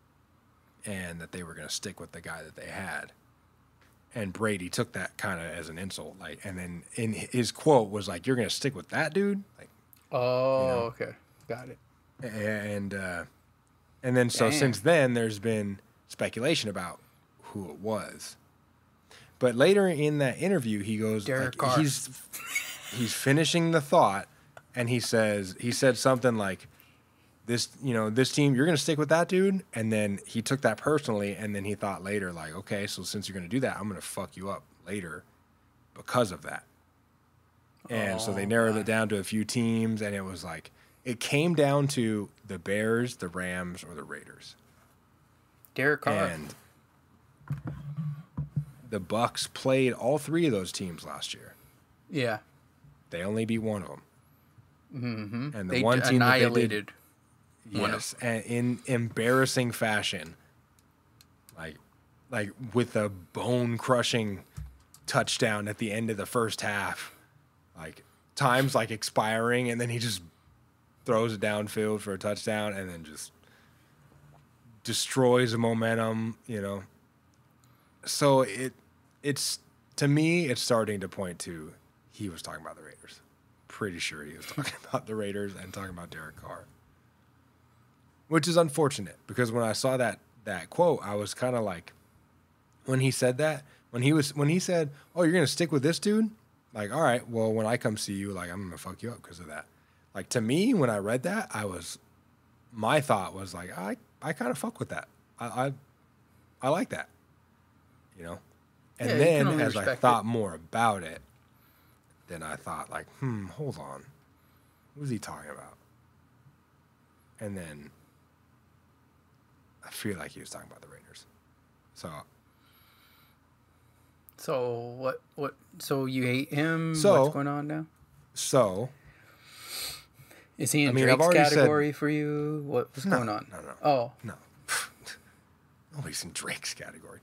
and that they were going to stick with the guy that they had. And Brady took that kind of as an insult, like, and then in his quote was like, "You're gonna stick with that dude?" Like, Oh, You know. okay, got it. and uh, and then so Damn. since then, there's been speculation about who it was. But later in that interview, he goes, Derek like, Carr. he's he's finishing the thought, and he says he said something like, "This, you know, this team, you're gonna stick with that dude." And then he took that personally, and then he thought later, like, okay, so since you're gonna do that, I'm gonna fuck you up later because of that. And so they Oh, narrowed God. it down to a few teams, and it was like it came down to the Bears, the Rams, or the Raiders. Derek Carr. And the Bucks played all three of those teams last year. Yeah. They only beat one of them. Mm-hmm. And the they one d- team that they did- annihilated. one of- Yes, and in embarrassing fashion, like, like with a bone crushing touchdown at the end of the first half, like time's like expiring, and then he just throws it downfield for a touchdown, and then just destroys the momentum, you know. So it, it's to me, it's starting to point to he was talking about the Raiders. Pretty sure he was talking about the Raiders and talking about Derek Carr, which is unfortunate because when I saw that that quote, I was kind of like, when he said that, when he was when he said, "Oh, you're gonna stick with this dude," like, all right, well, when I come see you, like, I'm gonna fuck you up because of that. Like to me, when I read that, I was, my thought was like, I I kind of fuck with that. I, I I like that, you know. And Yeah, you can then only as I respect thought it. more about it, then I thought like, hmm, hold on, who's he talking about? And then I feel like he was talking about the Raiders. So So what? What? So you hate him? So- What's going on now? so Is he in I mean, I've Drake's already said- category for you? What, what's No, going on? no, no. Oh, no, nobody's in Drake's category.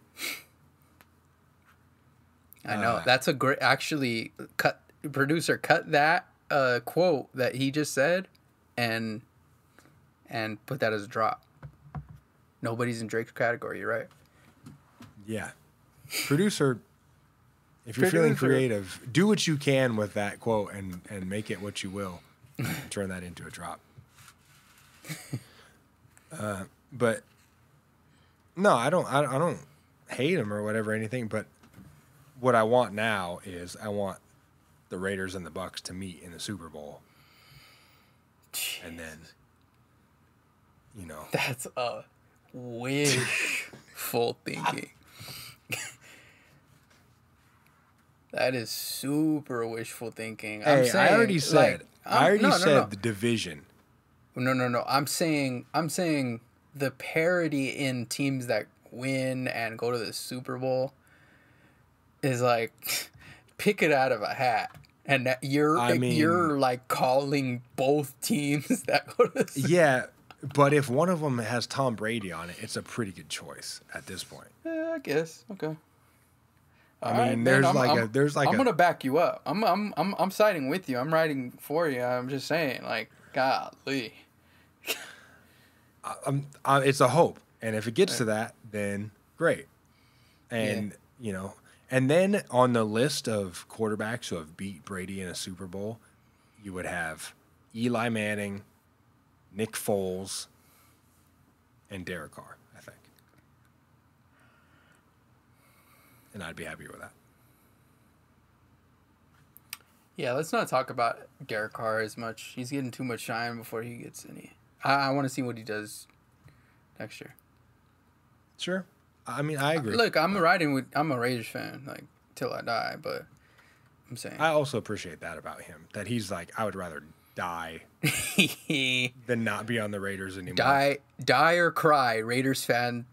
I know. Uh, That's a great. Actually, cut producer cut that uh, quote that he just said, and and put that as a drop. Nobody's in Drake's category. You're right. Yeah, producer. If you're feeling Producer. creative, do what you can with that quote and and make it what you will. And turn that into a drop. Uh, but no, I don't. I, I don't hate him or whatever, anything. But what I want now is I want the Raiders and the Bucks to meet in the Super Bowl, and then, you know, That's a wishful thinking. That is super wishful thinking. I'm hey, saying, I already said. like, I I'm- already no, no, said no. the division. No, no, no. I'm saying, I'm saying the parity in teams that win and go to the Super Bowl is like pick it out of a hat, and that you're I mean- you're like calling both teams that go to the Super Yeah, but if one of them has Tom Brady on it, it's a pretty good choice at this point. Yeah, I guess. Okay. I All mean, right, man, there's I'm- like I'm- a there's like I'm a gonna back you up. I'm I'm I'm I'm siding with you. I'm riding for you. I'm just saying, like, golly. um, uh, it's a hope, and if it gets to that, then great. And you know, and then on the list of quarterbacks who have beat Brady in a Super Bowl, you would have Eli Manning, Nick Foles, and Derek Carr, I think. And I'd be happy with that. Yeah, let's not talk about Derek Carr as much. He's getting too much shine before he gets any. I, I want to see what he does next year. Sure. I mean, I agree. Look, I'm riding with. I'm a Raiders fan, like till I die. But I'm saying. I also appreciate that about him. That he's like, I would rather die than not be on the Raiders anymore. die, die or cry, Raiders fan.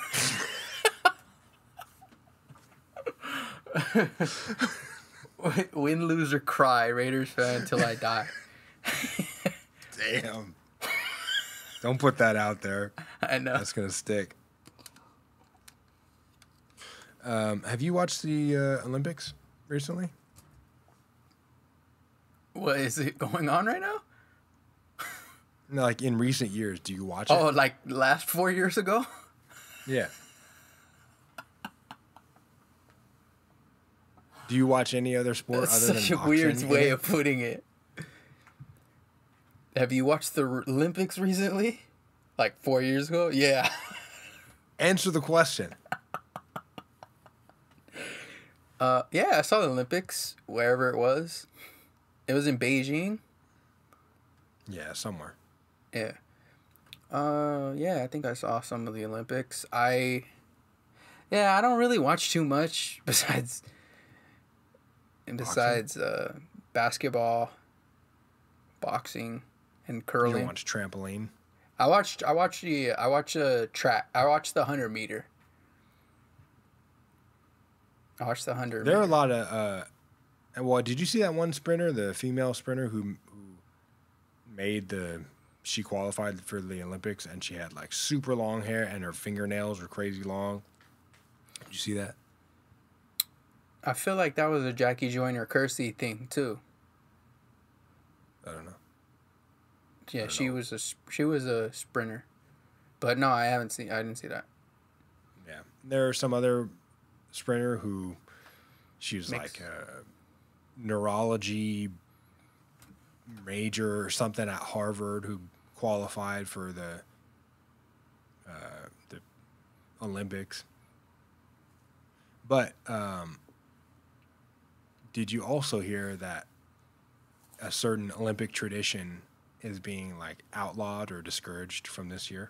Win, lose, or cry, Raiders fan till I die. Damn. Don't put that out there. I know. That's gonna stick. Um, have you watched the uh, Olympics recently? What is it going on right now? No, like in recent years, do you watch Oh, it? like last four years ago? Yeah. Do you watch any other sport That's other such than a boxing? weird in way it? of putting it. Have you watched the R- Olympics recently? Like four years ago? Yeah. Answer the question. Uh, yeah, I saw the Olympics wherever it was. It was in Beijing. Yeah, somewhere. Yeah. Uh, yeah, I think I saw some of the Olympics. I, yeah, I don't really watch too much besides, and besides uh, basketball, boxing, and You curling. don't watch trampoline. I watched. I watched the. I watched a track. I watched the hundred meter. I watched the hundred. There are a meter. lot of. Uh, and well, did you see that one sprinter, the female sprinter who who made the? She qualified for the Olympics, and she had like super long hair, and her fingernails were crazy long. Did you see that? I feel like that was a Jackie Joyner Kersey thing too. I don't know. Yeah, don't she know. was a s- she was a sprinter, but no, I haven't seen. I didn't see that. Yeah, there are some other sprinter who She was Makes- like a neurology major or something at Harvard who qualified for the uh, the Olympics. But um, did you also hear that a certain Olympic tradition is being like outlawed or discouraged from this year?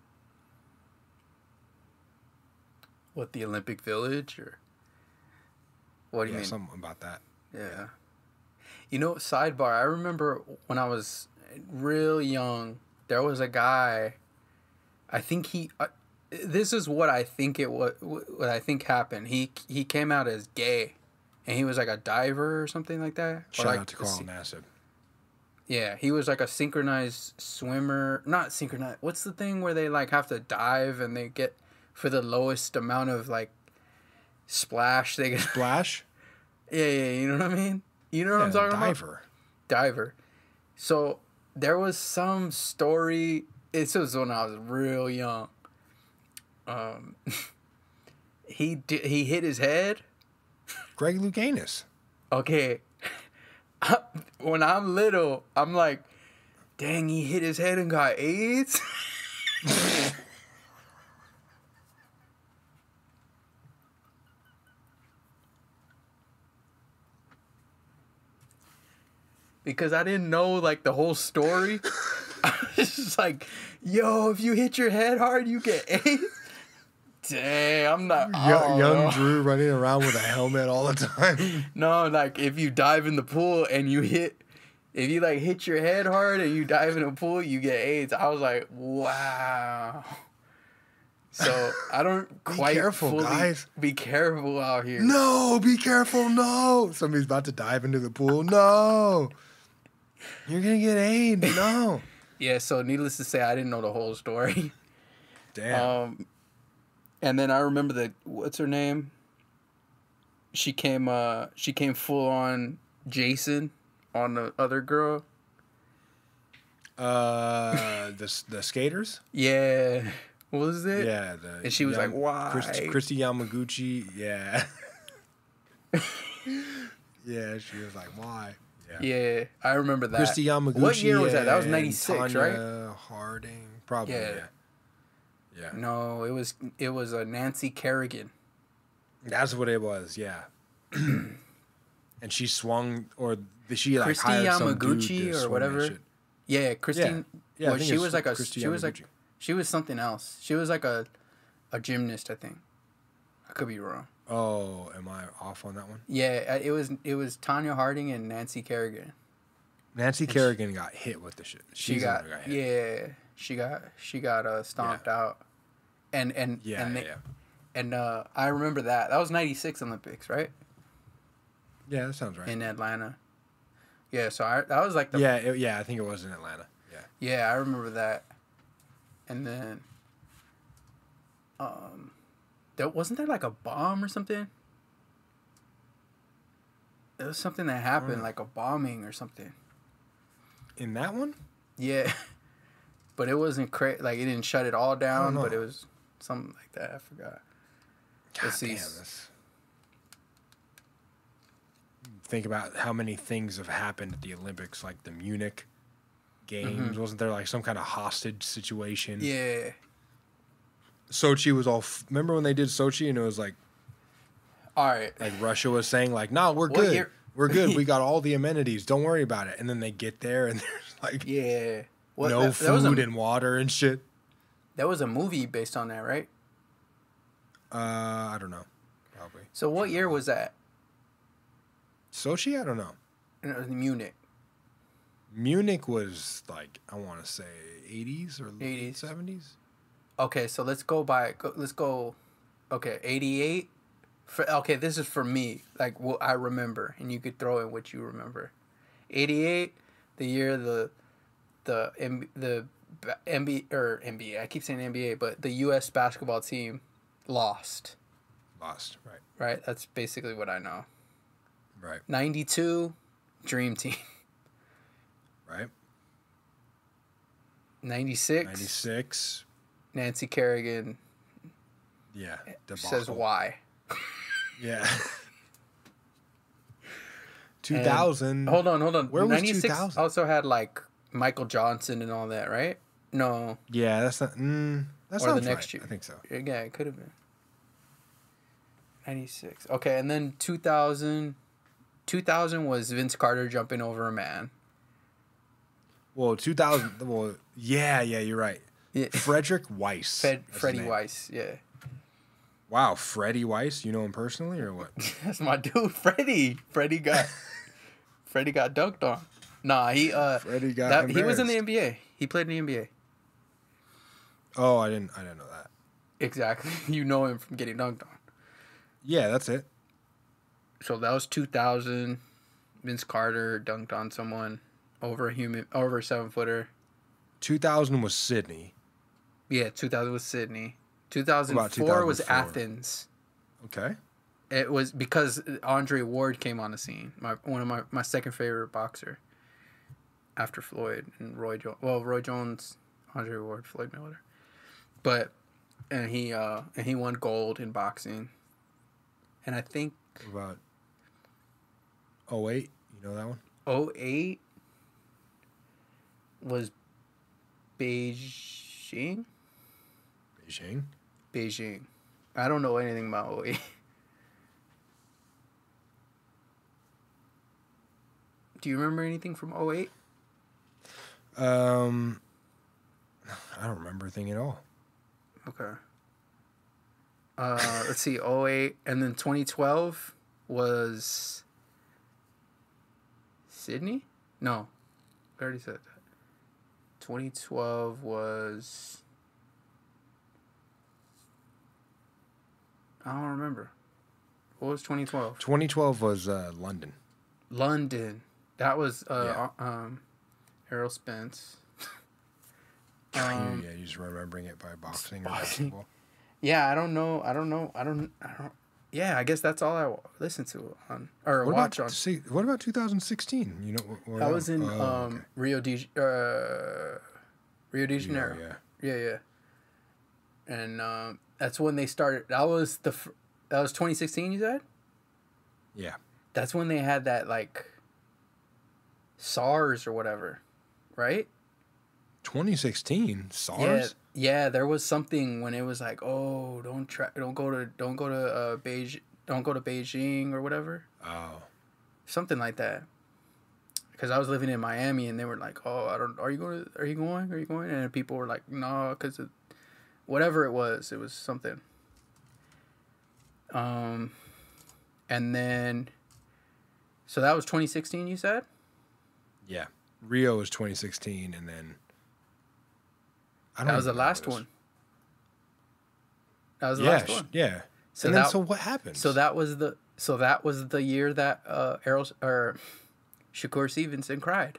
What, the Olympic Village, or what do you Yeah, mean? something about that. Yeah. You know, sidebar, I remember when I was real young, there was a guy, I think he, uh, this is what I think it was, what I think happened. He he came out as gay, and he was like a diver or something like that. Or Shout like out to a Carl syn- Nassib. Yeah, he was like a synchronized swimmer. Not synchronized. What's the thing where they like have to dive and they get for the lowest amount of like splash they get? Splash? Yeah, yeah, you know what I mean? You know what I'm Yeah, talking about? diver. Diver. So there was some story. This was when I was real young. Um, he di- he hit his head. Greg Louganis. Okay, when I'm little, I'm like, dang, he hit his head and got AIDS. Because I didn't know like the whole story. I was just like, yo, if you hit your head hard, you get AIDS. Dang, I'm not. I Young, don't young know. Drew running around with a helmet all the time. No, like if you dive in the pool and you hit, if you like hit your head hard and you dive in a pool, you get AIDS. I was like, wow. So I don't Be quite careful, fully guys. be careful out here. No, be careful. No. Somebody's about to dive into the pool. No. You're going to get AIDS. No. Yeah. So needless to say, I didn't know the whole story. Damn. Um, and then I remember that what's her name? She came. Uh, she came full on Jason on the other girl. Uh, the, the skaters? Yeah. What was it? Yeah. The And she was like, "Why?" Christy, Christy Yamaguchi. Yeah. Yeah, she was like, why? Yeah, I remember that. Christy Yamaguchi. What year was that? That was and ninety-six, right? Tanya Harding. Probably, Yeah. yeah. Yeah. No, it was it was a Nancy Kerrigan. That's what it was, yeah. And she swung, or the- she like Christy hired some dude Yamaguchi to or swing that whatever. shit. Yeah, Christine. Yeah, I well, think she it's was like a Christy she was like Yamaguchi. she was something else. She was like a a gymnast, I think. I could be wrong. Oh, am I off on that one? Yeah, uh, it was it was Tanya Harding and Nancy Kerrigan. Nancy Kerrigan got hit with the shit. She She's the got, one who got hit. yeah, she got she got uh stomped out, and and Yeah, and yeah, they, yeah. and uh I remember that that was ninety-six Olympics, right? Yeah, that sounds right. In Atlanta. Yeah, so I that was like the yeah, it, yeah, I think it was in Atlanta. Yeah. yeah I remember that, and then um, there wasn't there like a bomb or something. There was something that happened, know. like a bombing or something. In that one? Yeah, but it wasn't cra- like it didn't shut it all down, know. but it was something like that. I forgot. God Let's see. damn, that's... Think about how many things have happened at the Olympics, like the Munich games. Wasn't there like some kind of hostage situation? Yeah. Sochi was all. F- Remember when they did Sochi and it was like, All right. like Russia was saying like, "No, we're What good. year- We're good. We got all the amenities. Don't worry about it." And then they get there and there's like Yeah. What, no that, that was food a, and water and shit. That was a movie based on that, right? Uh, I don't know. Probably. So what year was that? Sochi? I don't know. It was Munich. Munich was like, I want to say eighties or eighties. seventies. Okay, so let's go by. Go, let's go. Okay, eighty-eight. For okay, this is for me. Like what I remember, and you could throw in what you remember. eighty-eight, the year the, the M, the N B A or N B A. I keep saying N B A, but the U S basketball team lost. Lost, right. Right. That's basically what I know. Right. ninety-two, Dream Team. Right. ninety-six, ninety-six. Nancy Kerrigan Yeah. says debacle. why. Yeah. two thousand. Hold on, hold on. Where was ninety-six two thousand? also had like Michael Johnson and all that, right? No. Yeah, that's not. Mm, that Or sounds the next right. year. I think so. Yeah, it could have been. ninety-six. Okay, and then two thousand. two thousand was Vince Carter jumping over a man. Well, two thousand. Well, yeah, yeah, you're right. Yeah. Frederick Weiss. Fed, That's his Freddie name. Weiss, yeah. Wow, Freddie Weiss. You know him personally or what? That's my dude, Freddie. Freddie got Freddie got dunked on. Nah, he uh Freddie got that, he was in the embarrassed. N B A. He played in the N B A. Oh, I didn't. I didn't know that. Exactly. You know him from getting dunked on. Yeah, that's it. So that was two thousand. Vince Carter dunked on someone over a human, over a seven footer. two thousand was Sydney. Yeah, two thousand was Sydney. two thousand four About was two thousand four? Athens. Okay. It was because Andre Ward came on the scene. My one of my, my second favorite boxer. After Floyd and Roy Jones. Well, Roy Jones, Andre Ward, Floyd Mayweather. But and he uh and he won gold in boxing. And I think What about oh eight? You know that one? oh eight was Beijing. Beijing. Beijing. I don't know anything about oh eight. Do you remember anything from oh eight? Um, I don't remember a thing at all. Okay. Uh, let's see, oh eight, and then twenty twelve was Sydney? No, I already said that. twenty twelve was... I don't remember. What was twenty twelve? twenty twelve was uh, London. London. That was uh, Yeah. um, Errol Spence. Um, yeah, you just remembering it by boxing or boxing. basketball. Yeah, I don't know. I don't know. I don't. I don't. Yeah, I guess that's all I listen to on or What watch about on. see, what about two thousand sixteen? You know, wh- where I that was one? in Oh, um okay. Rio de uh, Rio de Janeiro. Yeah, Yeah, yeah. And um, that's when they started. That was the. fr- That was twenty sixteen. You said. yeah. That's when they had that like. SARS or whatever, right? twenty sixteen SARS. Yeah, yeah. There was something when it was like, oh, don't try, don't go to, don't go to uh, Beijing, don't go to Beijing or whatever. Oh, Something like that. Because I was living in Miami and they were like, oh, I don't, are you going? To, are you going? Are you going? And people were like, no, because whatever it was, it was something. Um, and then, so that was twenty sixteen. You said. yeah. Rio was twenty sixteen, and then I That was the even know last this. one. That was the Yeah, last sh- one. yeah. So and then that- so what happened? So that was the so that was the year that uh Errol or Shakur Stevenson cried.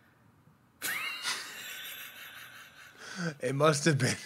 it must have been.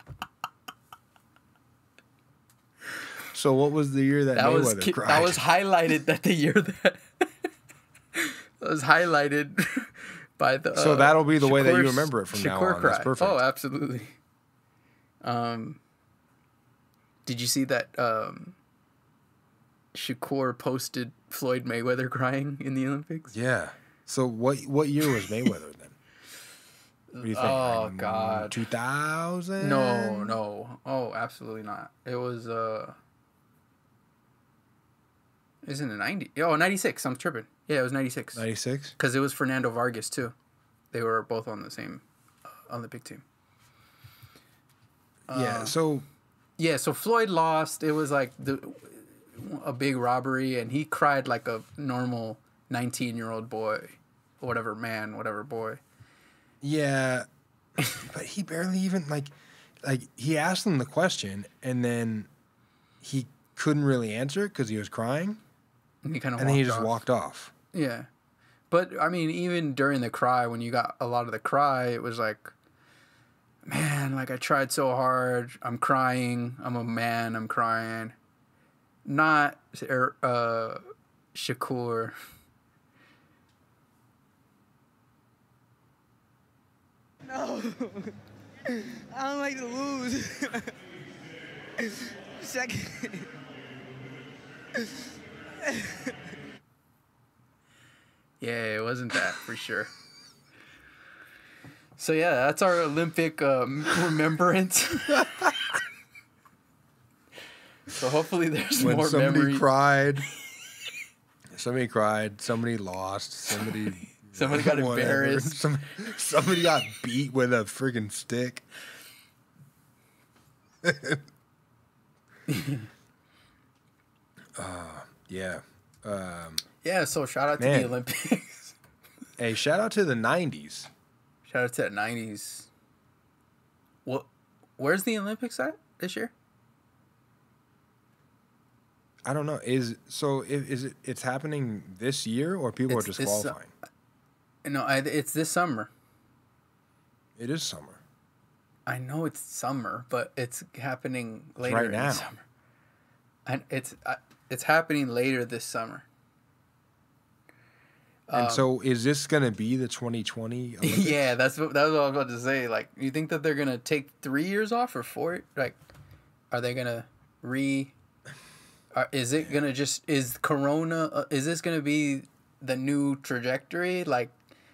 So what was the year that, That Mayweather was ki- cried? that was highlighted that the year that that was highlighted by the. So uh, that'll be the way that you Shakur's- remember it from now Shakur on. That's cried. perfect. Oh, absolutely. Um, did you see that? Um, Shakur posted Floyd Mayweather crying in the Olympics. Yeah. So what what year was Mayweather then? What do you think? Oh, Like, God. two thousand? No, no. Oh, absolutely not. It was uh Isn't it ninety? Oh, ninety-six. I'm tripping. Yeah, it was ninety-six. ninety-six? Cuz it was Fernando Vargas too. They were both on the same uh, Olympic team. Yeah. Uh, So Yeah, so Floyd lost. It was like the a big robbery and he cried like a normal nineteen-year-old boy, whatever man, whatever boy. yeah, but he barely even like like he asked him the question and then he couldn't really answer it because he was crying, And he kind of and then he just walked off. Yeah. But, I mean, even during the cry, when you got a lot of the cry, it was like, man, like, I tried so hard. I'm crying. I'm a man. I'm crying. Not er, uh, Shakur. No. I don't like to lose. Second. Yeah, it wasn't that for sure. So yeah, that's our Olympic um, remembrance. So hopefully there's When more somebody memory. cried, somebody cried, somebody lost, somebody Somebody got whatever. embarrassed. Some, somebody got beat with a friggin' stick. uh, yeah. Um, Yeah, so shout out to Man. the Olympics. hey, shout out to the nineties. Shout out to the nineties. What? Where's the Olympics at this year? I don't know. Is so? Is, is it? It's happening this year, or people It's are just this, uh, qualifying? No, I, it's this summer. It is summer. I know it's summer, but it's happening It's later right in now. the summer. And it's uh, it's happening later this summer. And Um, so, is this gonna be the twenty twenty Olympics? Yeah, that's what that's what I was about to say. Like, you think that they're gonna take three years off or four? Like, are they gonna re? Are, is it gonna just is Corona? Uh, is this gonna be the new trajectory? Like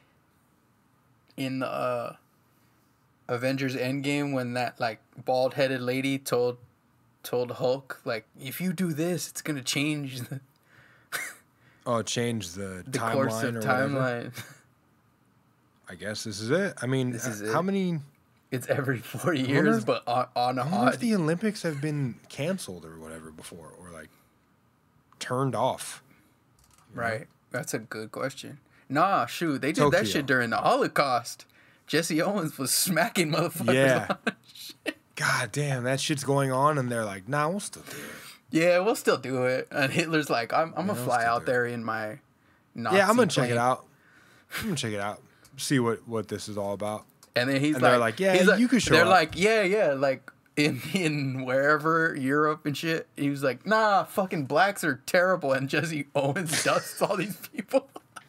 in the uh, Avengers Endgame, when that like bald headed lady told told Hulk, like, if you do this, it's gonna change the, Oh, change the, the timeline course of or whatever. timeline. I guess this is it. I mean, This is uh, how it. many? It's every four wonder years, if- but on, on I a wonder if odd. the Olympics have been canceled or whatever before, or like turned off. you know? Right. That's a good question. Nah, shoot. They did that Tokyo. shit during the Holocaust. Jesse Owens was smacking motherfuckers. Yeah. on that shit. God damn, that shit's going on, and they're like, "Nah, we'll still do it." Yeah, we'll still do it. And Hitler's like, I'm, I'm Yeah, going to we'll fly still out do it. there in my Nazi yeah, I'm gonna check plane. it out. I'm gonna check it out. See what what this is all about. And then he's And like, they're like, yeah, he's like, you can show They're up. like, yeah, yeah, like in in wherever Europe and shit. He was like, nah, fucking blacks are terrible. And Jesse Owens dusts all these people.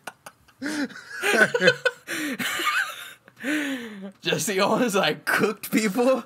Jesse Owens like cooked people.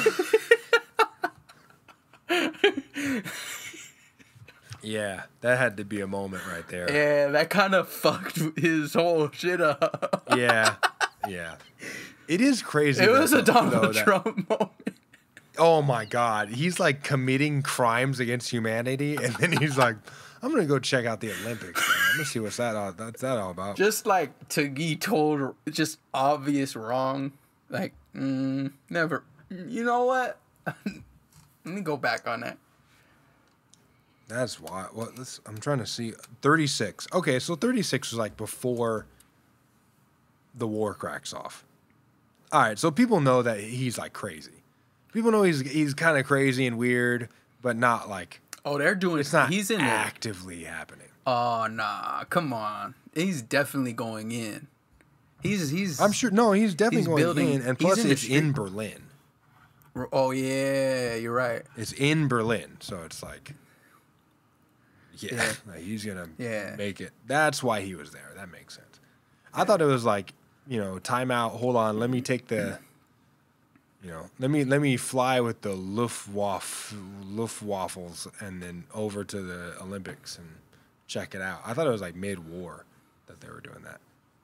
Yeah, that had to be a moment right there. Yeah, that kind of fucked his whole shit up. Yeah, yeah. It is crazy. It that was a though- Donald though, that- Trump moment. Oh my God, he's like committing crimes against humanity, and then he's like, "I'm gonna go check out the Olympics. Man. I'm gonna see what's that all that's that all about." Just like to be told just obvious wrong. Like, mm, never. You know what? Let me go back on that. That's why. Well, let's, I'm trying to see. thirty-six. Okay, so thirty-six was like before the war cracks off. All right, so people know that he's like crazy. People know he's he's kind of crazy and weird, but not like Oh, they're doing. it's not He's in it. actively happening. Oh nah, come on. He's definitely going in. He's he's. I'm sure. No, he's definitely He's going building- in, and he's plus in the it's in street- Berlin. Oh yeah, you're right. It's in Berlin, so it's like, yeah, Yeah. like he's gonna Yeah. make it. That's why he was there. That makes sense. I thought it was like, you know, timeout. Hold on, let me take the, you know, let me let me fly with the Luftwaffe Luftwaffles and then over to the Olympics and check it out. I thought it was like mid-war that they were doing that,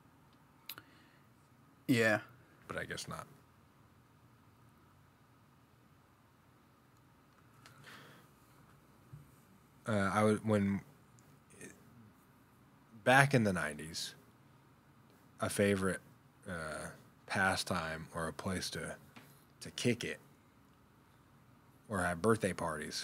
Yeah. but I guess not. Uh, I was when back in the nineties, a favorite uh, pastime or a place to to kick it or have birthday parties.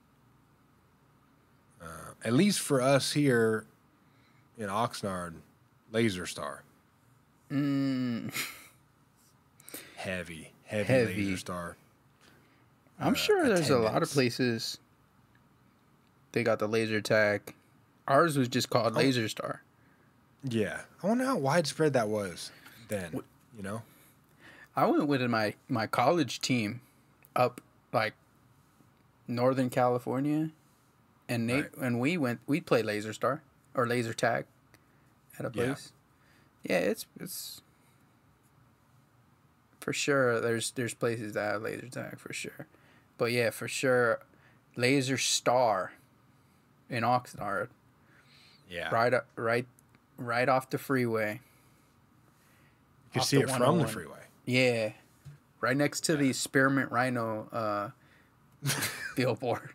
Uh, at least for us here in Oxnard, Lazer Star. Mm, Heavy, heavy, Heavy. Laser Star. I'm Uh, sure there's a lot of attendance. places. They got the laser tag. Ours was just called Oh. Laser Star. Yeah, I wonder how widespread that was then. You know, I went with my my college team up like Northern California, and they Right. and we went we played Laser Star or Laser Tag at a Yeah. place. Yeah, it's it's for sure. There's there's places that have Laser Tag for sure, but yeah, for sure, Laser Star in Oxnard, yeah. right up right right off the freeway. You could Off see the it from the one oh one. freeway. Yeah, right next to the Spearmint Rhino uh, billboard.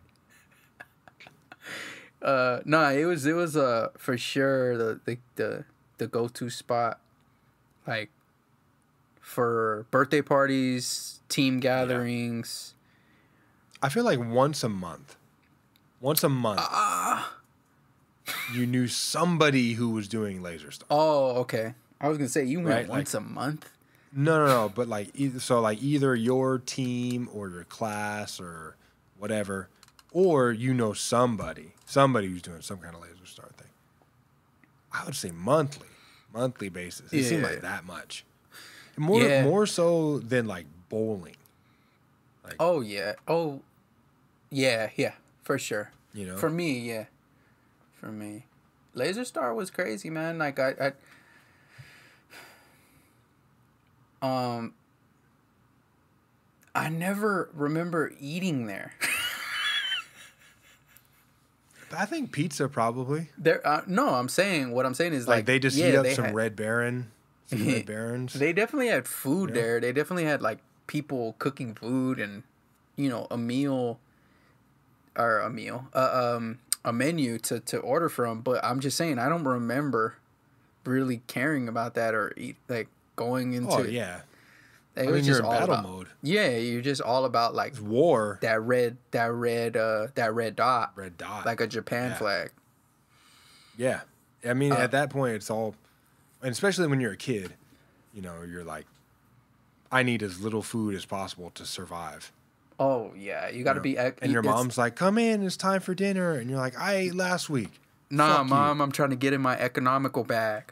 uh, no, it was it was uh for sure the the the, the go to spot, like for birthday parties, team gatherings. I feel like once a month, once a month, Ah. you knew somebody who was doing Lazer Star. Oh, okay. I was gonna say you went Right, once like- a month. No, no, no. But like, either, so like either your team or your class or whatever, or you know somebody, somebody who's doing some kind of Lazer Star thing. I would say monthly, monthly basis. It seemed Yeah. like that much. More, Yeah. more so than like bowling. Oh yeah. Oh, yeah, yeah, for sure. You know, For me, yeah. For me, Lazer Star was crazy, man. Like I, I, um, I never remember eating there. I think pizza probably. There, uh, no, I'm saying what I'm saying is Like, like, they just yeah, heat up they some had- Red Baron, some Red Barons. They definitely had food Yeah. there. They definitely had like people cooking food and, you know, a meal or a meal, uh, um, a menu to, to order from. But I'm just saying, I don't remember really caring about that or eat like going into. Oh yeah, It I was mean, just you're in all battle about, mode. Yeah, you're just all about like It's war. that red, that red, uh, that red dot, Red dot. like a Japan Yeah. flag. Yeah. I mean, Uh, at that point, it's all, and especially when you're a kid, you know, you're like, I need as little food as possible to survive. Oh yeah, you got to you be. know? ec- And your it's- mom's like, come in, it's time for dinner. And you're like, I ate last week. Nah, Fuck you. mom, I'm trying to get in my economical bag.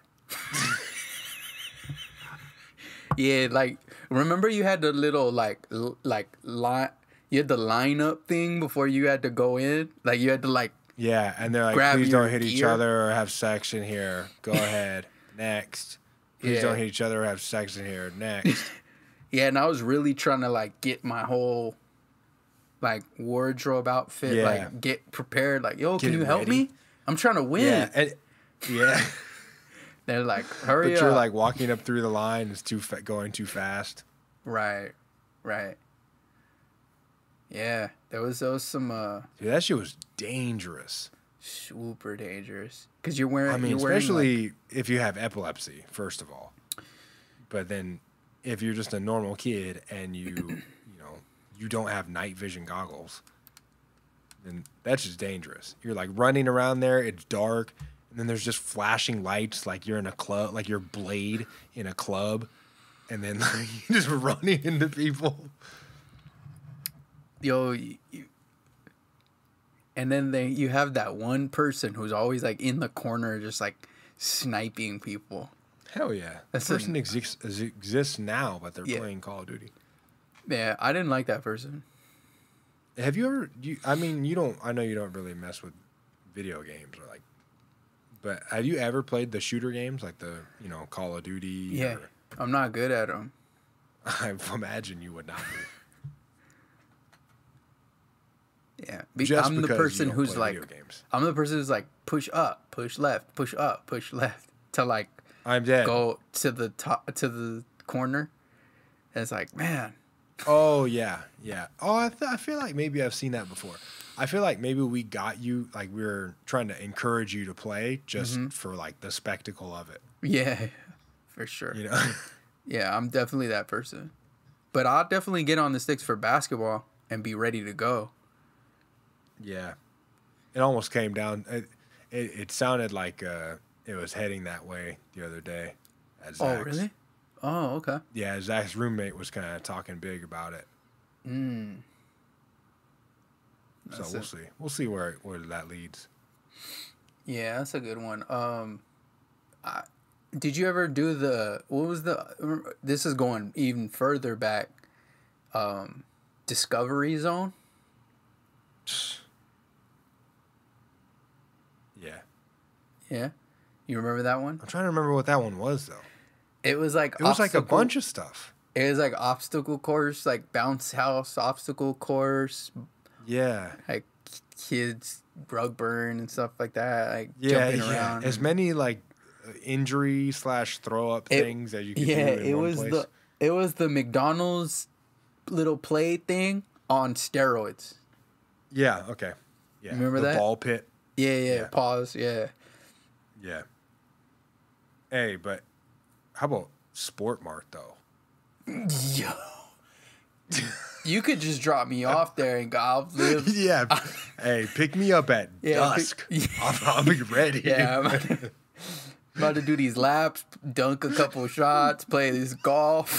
Yeah, like remember you had the little like l- like line. You had the lineup thing before you had to go in. Like you had to like. Yeah. And they're like, Grab please your don't hit each gear. other or have sex in here. Go ahead. Next. Please Yeah. don't hit each other or have sex in here. Next. Yeah, and I was really trying to like get my whole like wardrobe outfit, Yeah. like get prepared. Like, yo, Get can you it help ready. me? I'm trying to win. yeah. And, yeah. They're like, hurry But up. you're like walking up through the line. It's too fa- going too fast. right, right. Yeah, there was there was some uh Dude, that shit was dangerous. super dangerous because you're wearing. I mean, you're wearing, especially like- if you have epilepsy, first of all. But then, if you're just a normal kid and you, you know, you don't have night vision goggles, then that's just dangerous. You're like running around there. It's dark, and then there's just flashing lights, like you're in a club, like you're Blade in a club, and then like, you're just running into people. yo, you, you- and then they you have that one person who's always like in the corner, just like sniping people. Hell yeah, That's that person an- exists exists now, but they're Yeah. playing Call of Duty. Yeah, I didn't like that person. Have you ever? You, I mean, you don't. I know you don't really mess with video games or like, but have you ever played the shooter games like the you know Call of Duty? Yeah, Or, I'm not good at them. I imagine you would not be. Yeah, Be- Just I'm the because you person don't who's play like, video games. I'm the person who's like, push up, push left, push up, push left to like I'm dead. go to the top to the corner. And it's like, man, Oh yeah, yeah. Oh, I, th- I feel like maybe I've seen that before. I feel like maybe we got you like we were trying to encourage you to play just Mm-hmm. for like the spectacle of it. yeah, for sure. You know. Yeah, I'm definitely that person. But I'll definitely get on the sticks for basketball and be ready to go. Yeah, it almost came down. It it, it sounded like uh, it was heading that way the other day. At Oh, Zach's. really? Oh, okay. Yeah, Zach's roommate was kind of talking big about it. Mm. So That's we'll it. see. We'll see where where that leads. Yeah, that's a good one. Um, I, did you ever do the what was the? This is going even further back. Um, Discovery Zone. Yeah, Yeah, you remember that one? I'm trying to remember what that one was though. It was like It was like a obstacle- bunch of stuff. It was like obstacle course, like bounce house obstacle course, Yeah, like kids rug burn and stuff like that, like yeah, jumping yeah. around. As and- many like injury slash throw up It- things that you could Yeah, do in it one was place? the it was the McDonald's little play thing on steroids. Yeah. Okay. Yeah. Remember the that? ball pit. Yeah, yeah, Yeah. pause, yeah. Yeah. Hey, but how about Sport Mart though? Yo. You could just drop me off there and go, I'll live. Yeah. Hey, pick me up at Yeah, pick- dusk. I'll, I'll be ready. Yeah, I'm about to, about to do these laps, dunk a couple shots, play this golf.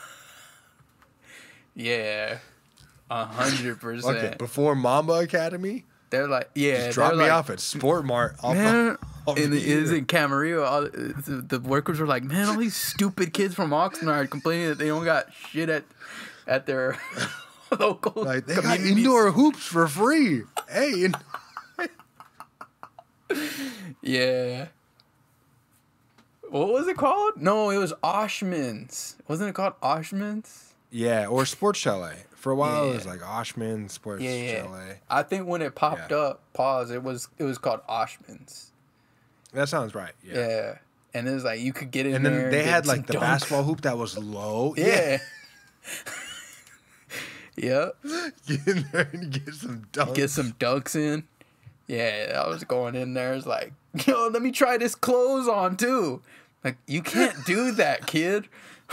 Yeah, a hundred Okay, percent. before Mamba Academy, They're like, yeah, just drop they're me like, off at Sport Mart. I'll, man. I'll And be it is here. in Camarillo. All, the, the workers were like, man, all these stupid kids from Oxnard complaining that they don't got shit at at their local Like, they got communities. indoor hoops for free. Hey, and Yeah. What was it called? No, it was Oshman's. Wasn't it called Oshman's? yeah, or Sports Chalet. For a while, it was Yeah. like Oshman Sports Yeah, yeah. Chalet. I think when it popped Yeah. up, pause, it was it was called Oshman's. That sounds right. Yeah. Yeah. And it was like you could get in And there then and they get had some like the dunk. basketball hoop that was low. Yeah. Yeah. Get in there and get some dunks. Get some dunks in. Yeah, I was going in there. It's like, yo, let me try this clothes on too. Like, you can't do that, kid.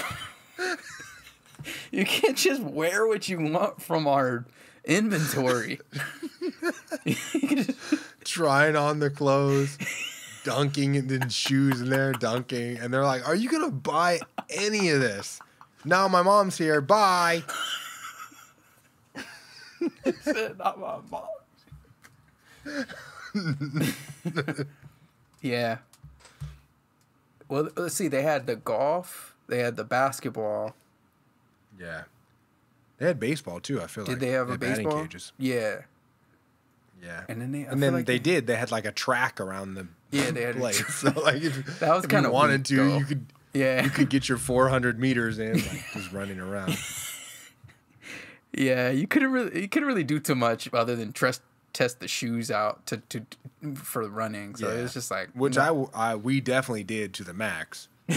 You can't just wear what you want from our inventory. You can just- Trying on the clothes, dunking and then shoes in there, dunking. And they're like, are you going to buy any of this? No, my mom's here. Bye. Not my mom. Yeah. Well, let's see. They had the golf. They had the basketball. Yeah. They had baseball too, I feel Did like. they have a had batting baseball? cages. Yeah. Yeah. And then they. I And feel then like they did. They had like a track around the Yeah, they had a place. track. So like if, That was if you kinda wanted weak, to, though. you could Yeah. you could get your four hundred meters in, like just running around. Yeah, you couldn't really you couldn't really do too much other than test test the shoes out to to for running. So Yeah. it was just like Which no. I, I we definitely did to the max. Like,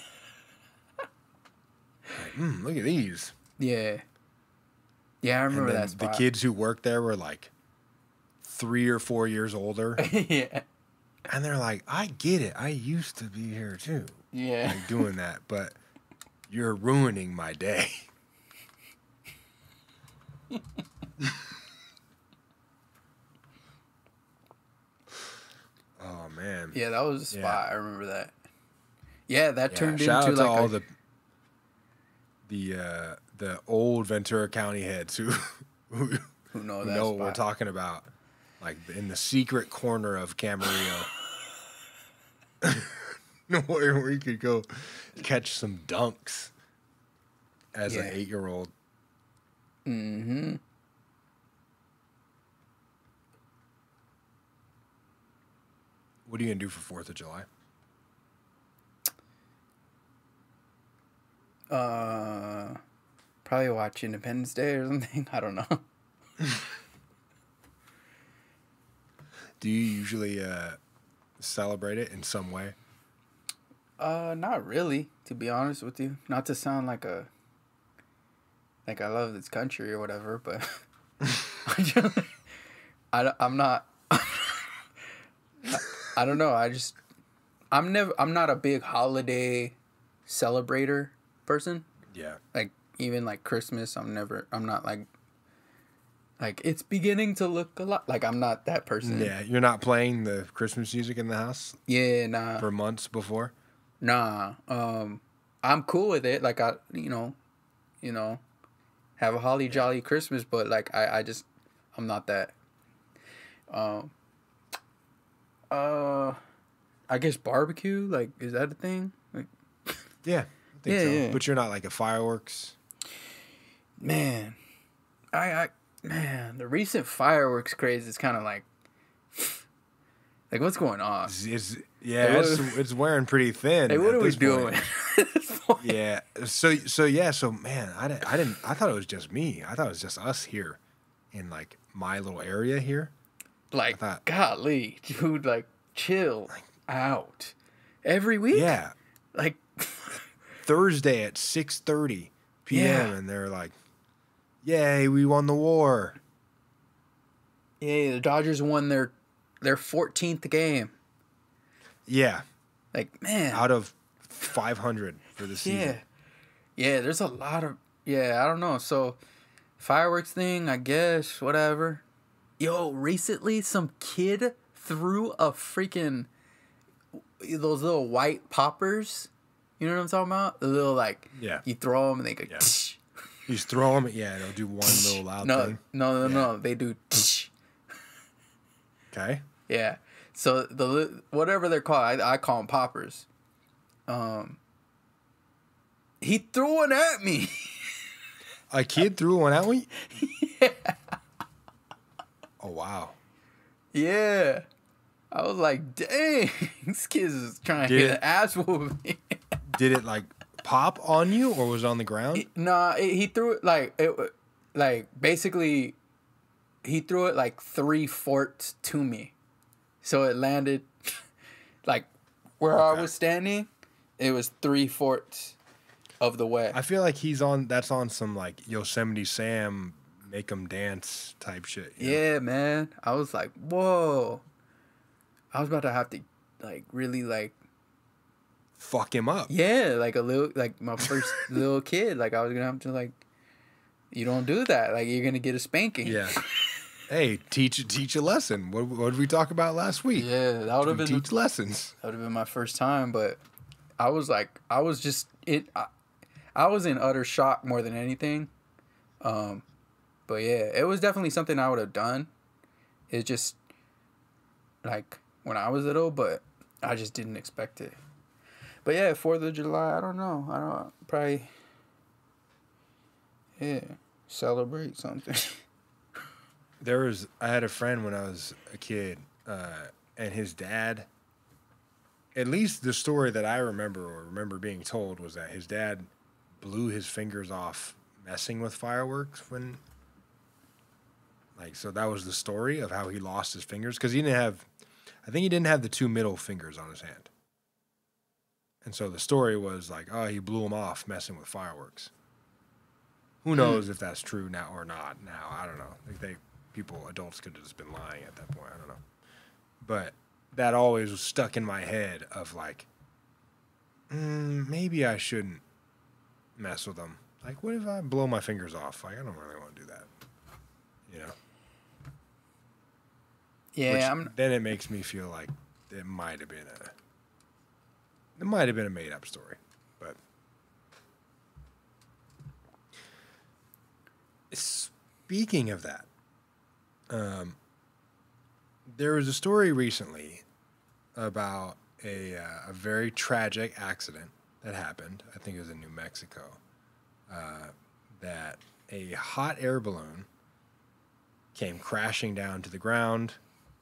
mm, look at these. yeah. Yeah, I And remember then that the spot. kids who worked there were like three or four years older. Yeah. And they're like, I get it. I used to be here too. Yeah. Like doing that, but you're ruining my day. Oh man. Yeah, that was a spot. Yeah. I remember that. Yeah, that Yeah, turned shout into out to like all a, the the uh, the old Ventura County heads who who, who know who that know spot. what we're talking about, like in the secret corner of Camarillo, where where you could go catch some dunks as Yeah. an eight year old. Mm-hmm. What are you gonna do for Fourth of July? Uh, probably watch Independence Day or something. I don't know. Do you usually uh, celebrate it in some way? Uh, not really, to be honest with you. Not to sound like a like I love this country or whatever, but I, just, I I'm not. I, I don't know. I just I'm never. I'm not a big holiday celebrator person. Yeah. Like even like Christmas, I'm never. I'm not like. Like it's beginning to look a lot like I'm not that person. Yeah, you're not playing the Christmas music in the house Yeah. Nah. for months before. Nah. Um, I'm cool with it. Like I, you know, you know, have a holly jolly Christmas, but like I, I just, I'm not that. Um. Uh, I guess barbecue. Like, is that a thing? Like, Yeah, I think Yeah, so. yeah. But you're not like a fireworks. man, I, I, man, the recent fireworks craze is kind of like, like what's going on? It's, it's yeah, Hey, what it's, are- it's wearing pretty thin. Hey, what at are we this point. doing? at this point? Yeah. So so yeah. So man, I didn't, I didn't. I thought it was just me. I thought it was just us here, in like my little area here. Like, thought- golly, dude, like, chill out. Every week? Yeah. Like Thursday at six thirty p.m. Yeah. and they're like, "Yay, we won the war." Yeah, the Dodgers won their their fourteenth game. Yeah. Like, man. Out of five hundred for the season. Yeah. Yeah, there's a lot of yeah, I don't know. So fireworks thing, I guess, whatever. Yo, recently some kid threw a freaking those little white poppers. You know what I'm talking about? The little like Yeah. you throw them and they go. Yeah. You just throw them. Yeah, they'll do one little loud no, thing. no, no, Yeah. no. They do. Okay. Yeah. So the li- whatever they're called, I, I call them poppers. Um. He threw one at me. A kid threw one at me? Yeah. Oh, wow. Yeah. I was like, dang, this kid is trying to Did hit it- an ass with me. Did it, like, pop on you or was it on the ground? Nah, it, he threw it like it, like basically, he threw it like three forts to me, so it landed, like, where I Okay. was standing. It was three forts of the way. I feel like he's on, that's on some, like, Yosemite Sam, make him dance type shit. you know? Yeah, man. I was like, whoa. I was about to have to, like, really like. Fuck him up. Yeah, like a little, like my first little kid. Like I was gonna have to like, you don't do that. Like you're gonna get a spanking. Yeah. Hey, teach teach a lesson. What, what did we talk about last week? Yeah, that would have We been teach lessons. that would have been my first time. But I was like, I was just it. I, I was in utter shock more than anything. Um, but yeah, it was definitely something I would have done. It just like when I was little, but I just didn't expect it. But yeah, Fourth of July. I don't know. I don't probably. Yeah, celebrate something. There was, I had a friend when I was a kid, uh, and his dad, at least the story that I remember or remember being told was that his dad blew his fingers off messing with fireworks when, like, so that was the story of how he lost his fingers. Because he didn't have, I think he didn't have the two middle fingers on his hand. And so the story was like, oh, he blew them off messing with fireworks. Who knows if that's true now or not now. I don't know. Like they, people, adults could have just been lying at that point. I don't know. But that always was stuck in my head of like, mm, maybe I shouldn't mess with them. Like, what if I blow my fingers off? Like, I don't really want to do that. You know? Yeah, Which I'm. then it makes me feel like it might have been a, it might have been a made up story, but speaking of that, um, there was a story recently about a uh, a very tragic accident that happened. I think it was in New Mexico. Uh, that a hot air balloon came crashing down to the ground.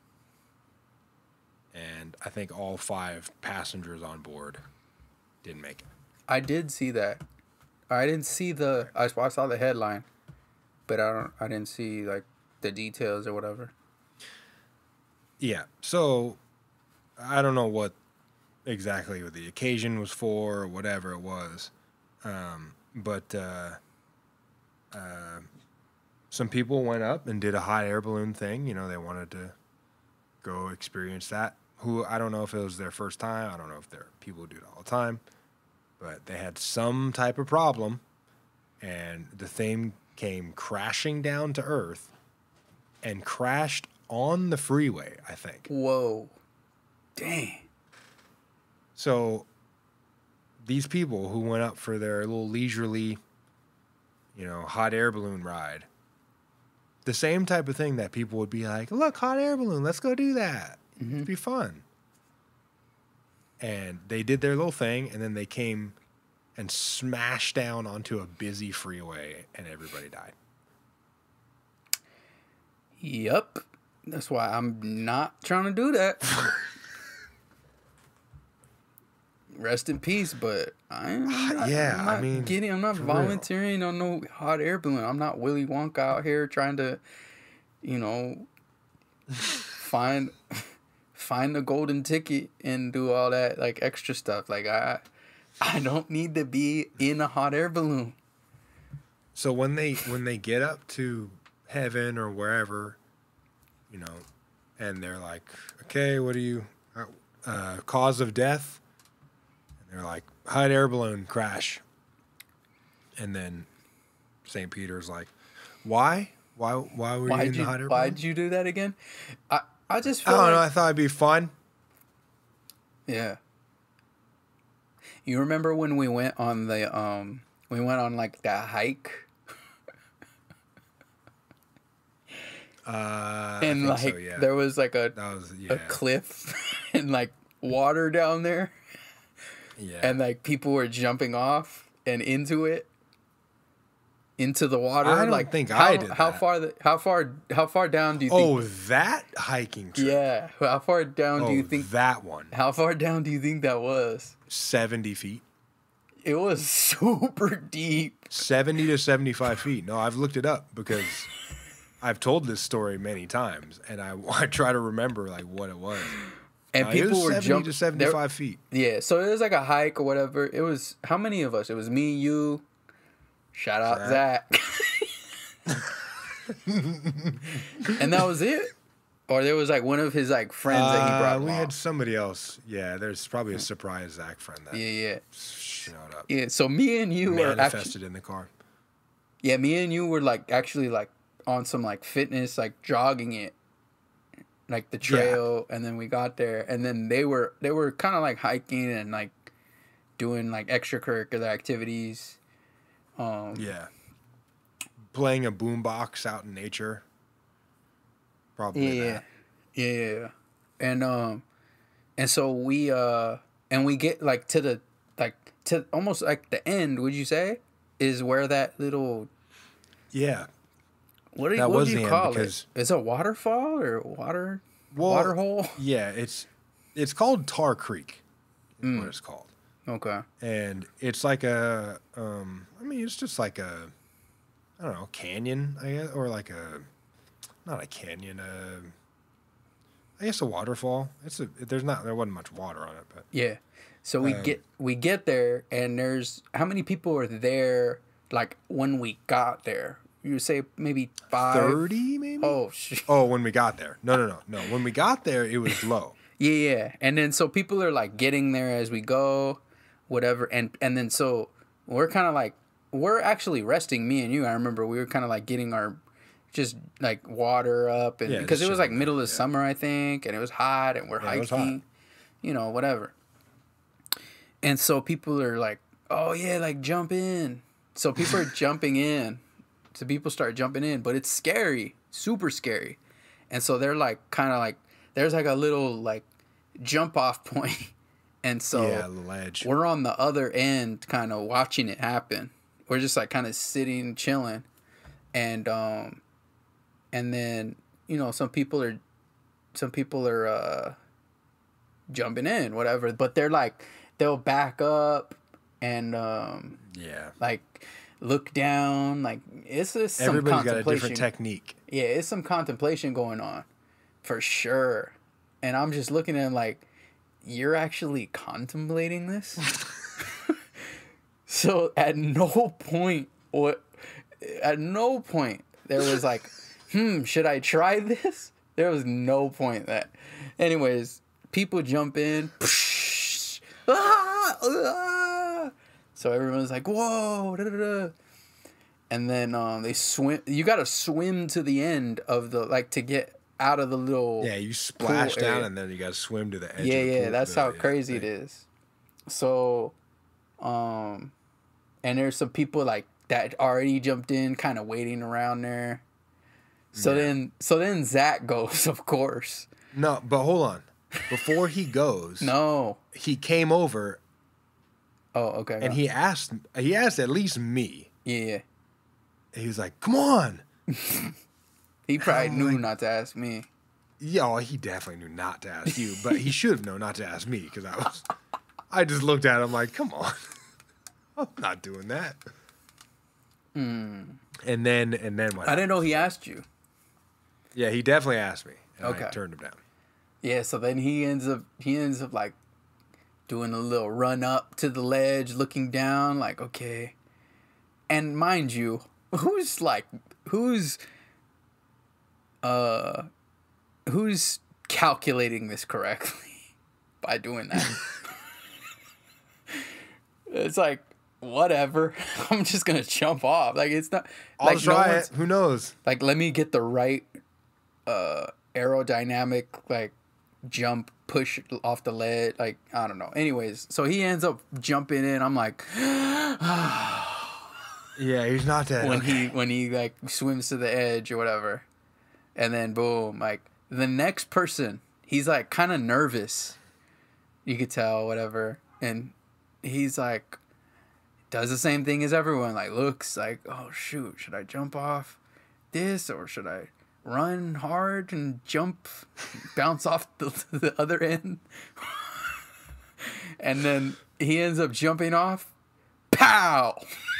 And I think all five passengers on board didn't make it. I did see that. I didn't see the. I I saw the headline, but I don't. I didn't see like the details or whatever. Yeah. So I don't know what exactly what the occasion was for or whatever it was, um, but uh, uh, some people went up and did a hot air balloon thing. You know, they wanted to go experience that. Who I don't know if it was their first time. I don't know if there are people who do it all the time, but they had some type of problem, and the thing came crashing down to earth and crashed on the freeway, I think. Whoa, dang. So these people who went up for their little leisurely, you know, hot air balloon ride, the same type of thing that people would be like, look, hot air balloon, let's go do that. Mm-hmm. It'd be fun. And they did their little thing, and then they came and smashed down onto a busy freeway, and everybody died. Yep. That's why I'm not trying to do that. Rest in peace, but I'm not, Yeah, I'm I not mean, getting. I'm not for real. volunteering on no hot air balloon. I'm not Willy Wonka out here trying to, you know, find find the golden ticket and do all that like extra stuff. Like I, I don't need to be in a hot air balloon. So when they when they get up to heaven or wherever, you know, and they're like, okay, what do you, uh, cause of death? And they're like, hot air balloon crash. And then Saint Peter's like, why? Why Why were Why'd you in you, the hot air balloon? Why'd you do that again? I, I just I feel don't like, know. I thought it'd be fun. yeah. You remember when we went on the, um, we went on like that hike? Uh, And I like think so, yeah. there was like a That was, yeah. a cliff and like water down there, Yeah. and like people were jumping off and into it, into the water. I don't like think how, I did How that. far? The, how far? How far down do you think? Oh, that hiking trip. Yeah. How far down Oh, do you think? that one. How far down do you think that was? seventy feet. It was super deep. seventy to seventy-five feet. No, I've looked it up because I've told this story many times, and I, I try to remember like what it was. And Uh, it people was were seventy jumping to seventy-five feet. Yeah, so it was like a hike or whatever. It was how many of us? It was me, you. Shout out Zach. And that was it. Or there was like one of his like friends that he brought Uh, we along. had somebody else. Yeah, there's probably a surprise Zach friend that Yeah, yeah, showed up. yeah. So me and you were actually, Manifested in the car. yeah, me and you were like actually like on some like fitness, like jogging it, like the trail, and then we got there, and then they were they were kind of like hiking and like doing like extracurricular activities. Um, Yeah. Playing a boombox out in nature. Probably Yeah, that. yeah, and um, and so we uh, and we get like to the like to almost like the end. Would you say is where that little Yeah. what do you, That what was do the you end call it? because- It's a waterfall or water Well, water hole? Yeah, it's it's called Tar Creek. Is Mm. what it's called. Okay. And it's like a um I mean it's just like a I don't know, canyon, I guess, or like a not a canyon, uh I guess a waterfall. It's a there's not there wasn't much water on it, but Yeah. So we Um, get we get there and there's how many people are there like when we got there? You would say maybe five. thirty maybe? Oh sh- Oh, when we got there. No, no, no. No, when we got there it was low. Yeah, yeah. And then so people are like getting there as we go, whatever. And and then so we're kind of like we're actually resting, me and you. I remember we were kind of like getting our just like water up, and Yeah, because just it was like chilling middle there, of yeah. summer, I think, and it was hot, and we're Yeah, it was hot. hiking, you know, whatever. And so people are like, "Oh yeah, like jump in." So people are jumping in. So people start jumping in, but it's scary, super scary. And so they're like kind of like there's like a little like jump off point. And so Yeah, ledge. we're on the other end kind of watching it happen. We're just like kind of sitting chilling. And um and then, you know, some people are some people are uh jumping in, whatever, but they're like they'll back up and um Yeah. like look down, like it's just some Everybody's got a contemplation. different technique. Yeah, it's some contemplation going on, for sure. And I'm just looking at him like, you're actually contemplating this? So at no point, what, at no point, there was like, hmm, should I try this? There was no point that. Anyways, people jump in. Ah, ah. So everyone's like, whoa, da, da, da. And then um, they swim. You got to swim to the end of the, like, to get out of the little. Yeah, you splash pool down area. and then you got to swim to the edge. Yeah, of the yeah, pool, that's the- how yeah, crazy it thing. is. So, um, and there's some people like that already jumped in, kind of waiting around there. So Yeah. then, so then Zach goes, of course. No, but hold on. Before he goes, No. he came over Oh, okay. and go. he asked he asked at least me. Yeah, yeah. He was like, "Come on." He probably I'm knew like- not to ask me. Yeah, well, he definitely knew not to ask you, but he should have known not to ask me because I was. I just looked at him like, "Come on, I'm not doing that." Mm. And then and then what? I didn't know he asked you. Yeah, he definitely asked me, and Okay. I turned him down. Yeah, so then he ends up he ends up like doing a little run up to the ledge, looking down, like, okay. And mind you, who's like who's uh who's calculating this correctly by doing that? It's like, whatever. I'm just gonna jump off. Like, it's not. I'll like, try no it. Who knows? Like, let me get the right uh, aerodynamic like jump push off the ledge. Like, I don't know. Anyways, so he ends up jumping in. I'm like, Yeah, he's not dead. when okay. he when he like swims to the edge or whatever, and then boom, like the next person, he's like kind of nervous. You could tell, whatever, and he's like, does the same thing as everyone. Like, looks like, oh shoot, should I jump off this or should I run hard and jump, bounce off the, the other end? And then he ends up jumping off. Pow!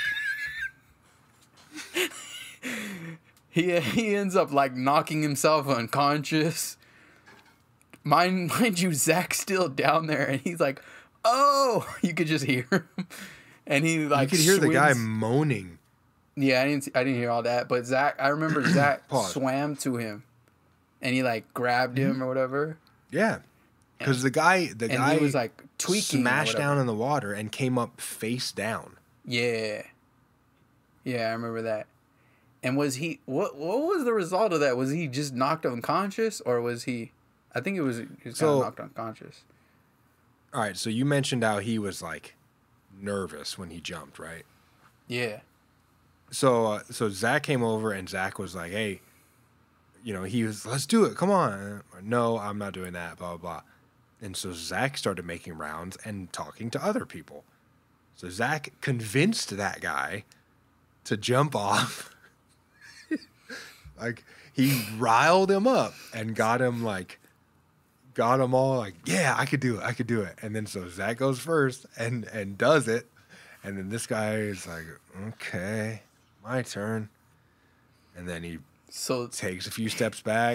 he he ends up like knocking himself unconscious. Mind mind you, Zach's still down there, and he's like, "Oh!" You could just hear him, and he like you could hear swims. the guy moaning. Yeah, I didn't I didn't hear all that, but Zach, I remember Zach Pause. swam to him, and he like grabbed him Mm-hmm. or whatever. Yeah, because the guy the And guy he was like tweaking, or smashed whatever. down in the water and came up face down. Yeah, yeah, I remember that. And was he what? What was the result of that? Was he just knocked unconscious, or was he? I think it was. He was So- kind of knocked unconscious. All right, so you mentioned how he was like nervous when he jumped, right? Yeah. So uh, so Zach came over and Zach was like, "Hey, you know," he was, "Let's do it. Come on." No, I'm not doing that. Blah blah blah. And so Zach started making rounds and talking to other people. So Zach convinced that guy to jump off. Like, he riled him up and got him like, got him all like, yeah, I could do it, I could do it. And then so Zach goes first and and does it, and then this guy is like, okay, my turn. And then he So takes a few steps back.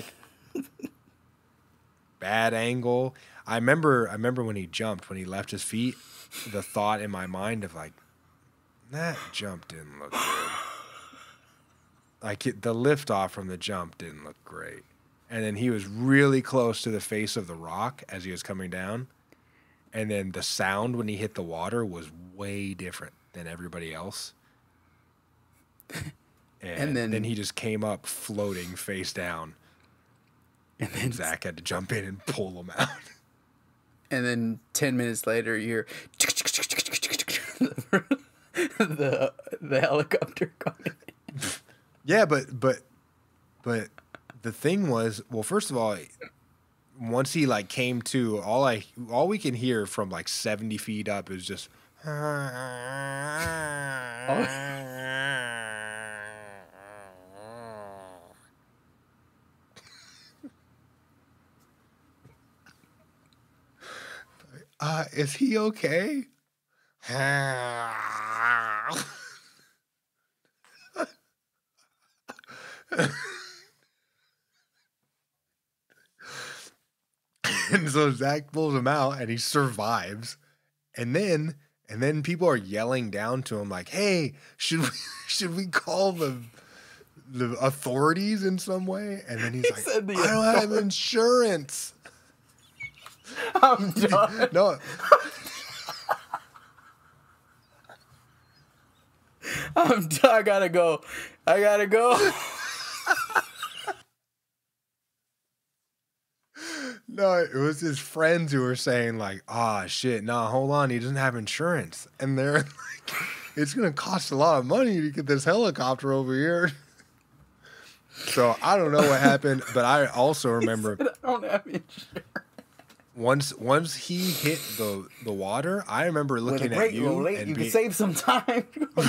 Bad angle. I remember I remember when he jumped, when he left his feet, the thought in my mind of like, that jump didn't look good. Like, it, the lift off from the jump didn't look great. And then he was really close to the face of the rock as he was coming down. And then the sound when he hit the water was way different than everybody else. And, And then- then he just came up floating face down. and then And Zach had to jump in and pull him out. and then ten minutes later, you're the the helicopter coming. Yeah, but but but the thing was, well, first of all, once he like came to, all I all we can hear from like seventy feet up is just. Uh, is he okay? And so Zach pulls him out and he survives. And then and then people are yelling down to him like, "Hey, should we should we call the the authorities in some way?" And then he's He like, said the "I don't have authorities." insurance." I'm done. No. I'm done. I gotta go. I gotta go. No, it was his friends who were saying like, "Ah, shit, nah, hold on, he doesn't have insurance," and they're like, "It's gonna cost a lot of money to get this helicopter over here." So I don't know what happened, but I also remember I don't have insurance. once once he hit the the water, I remember With a looking great at you little late, and you being, can save some time.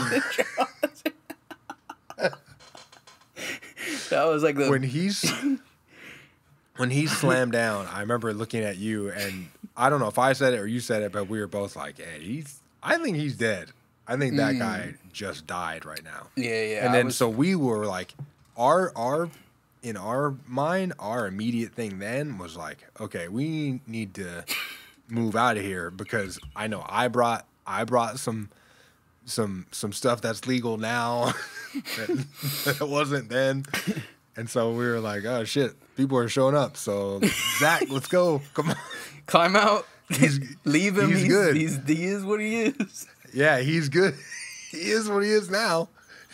That was like the when he's when he slammed down, I remember looking at you, and I don't know if I said it or you said it, but we were both like, "Hey, he's I think he's dead. I think that guy just died right now." yeah, yeah. And I then was- so we were like, our our in our mind, our immediate thing then was like, okay, we need to move out of here because I know I brought I brought some some some stuff that's legal now that, that wasn't then. And so we were like, oh shit, people are showing up. So Zach, let's go. Come on. Climb out. He's Leave him. He's, He's good. He's, he is what he is. Yeah, he's good. He is what he is now.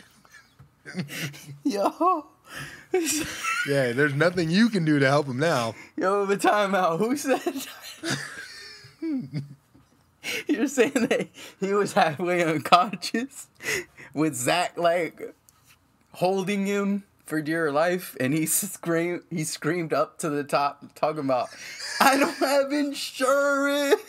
Yo. Yeah, there's nothing you can do to help him now. Yo, the timeout. Who said You're saying that he was halfway unconscious with Zach like holding him for dear life, and he screamed he screamed up to the top talking about, I don't have insurance.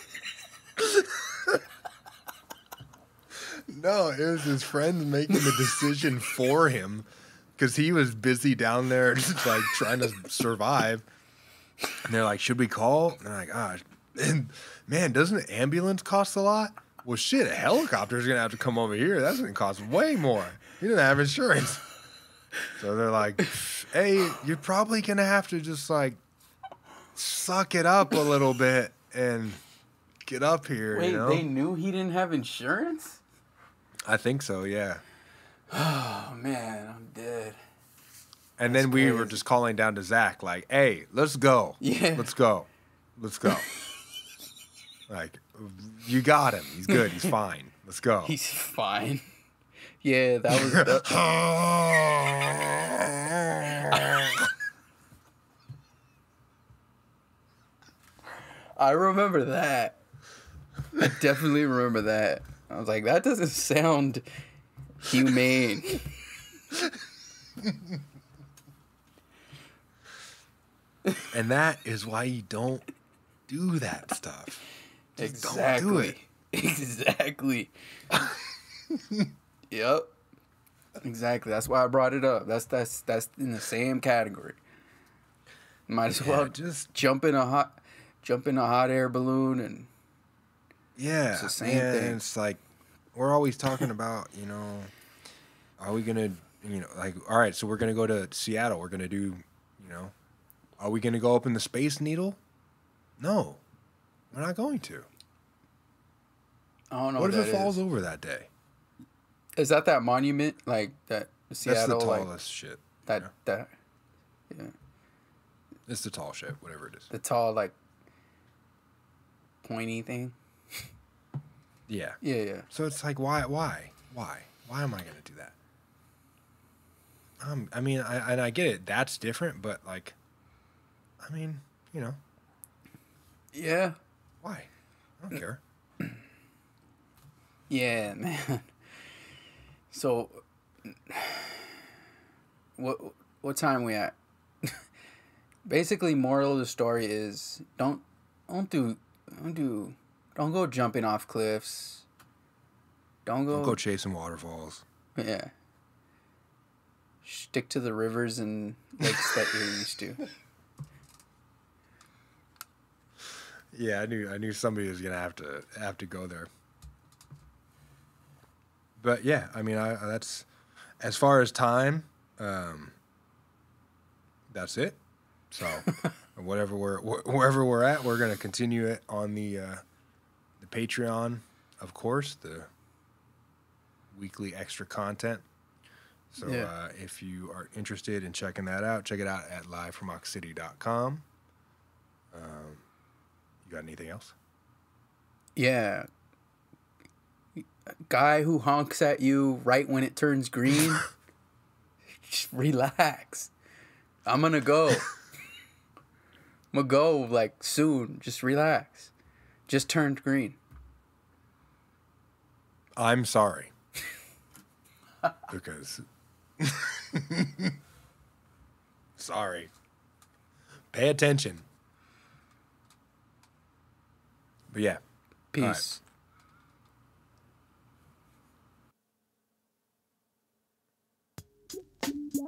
No, it was his friends making the decision for him because he was busy down there just like trying to survive. And they're like, should we call? And they're like, ah, and man, doesn't an ambulance cost a lot? Well, shit, a helicopter's going to have to come over here. That's going to cost way more. He doesn't have insurance. So they're like, hey, you're probably going to have to just like suck it up a little bit and get up here. Wait, you know? they knew he didn't have insurance? I think so, yeah. Oh, man, I'm dead. And That's then we crazy. were just calling down to Zach, like, hey, let's go. Yeah. Let's go. Let's go. Like, you got him. He's good. He's fine. Let's go. He's fine. Yeah, that was... The, I remember that. I definitely remember that. I was like, that doesn't sound humane. And that is why you don't do that stuff. Just Exactly. don't do it. Exactly. Yep. Exactly. That's why I brought it up. That's that's that's in the same category. Might as Yeah, well just jump in a hot jump in a hot air balloon and yeah. It's the same yeah, thing. It's like we're always talking about, you know, are we gonna, you know, like, all right, so we're gonna go to Seattle. We're gonna do, you know, are we gonna go up in the Space Needle? No, we're not going to. I don't know What what, if that it falls is. over that day? Is that that monument like that Seattle That's the like tallest shit. that you know? that yeah, It's the tall shit, whatever it is. the tall like pointy thing? Yeah. Yeah, yeah. So it's like, why, why, why, why am I gonna do that? Um, I mean, I and I get it. That's different, but like, I mean, you know, Yeah. why? I don't care. Yeah, man. So, what what time we at? Basically, moral of the story is don't don't do don't do don't go jumping off cliffs. Don't go Don't go chasing waterfalls. yeah. Stick to the rivers and lakes that you're used to. Yeah, I knew I knew somebody was gonna have to have to go there. But yeah, I mean, I that's as far as time. Um, that's it. So whatever we're wh- wherever we're at, we're gonna continue it on the uh, the Patreon, of course, the weekly extra content. So Yeah. uh, if you are interested in checking that out, check it out at live from ox city dot com. Um, you got anything else? Yeah. Guy who honks at you right when it turns green. Just relax. I'm gonna go. I'm gonna go like soon. Just relax. Just turned green. I'm sorry. Because sorry. Pay attention. But yeah. Peace. All right.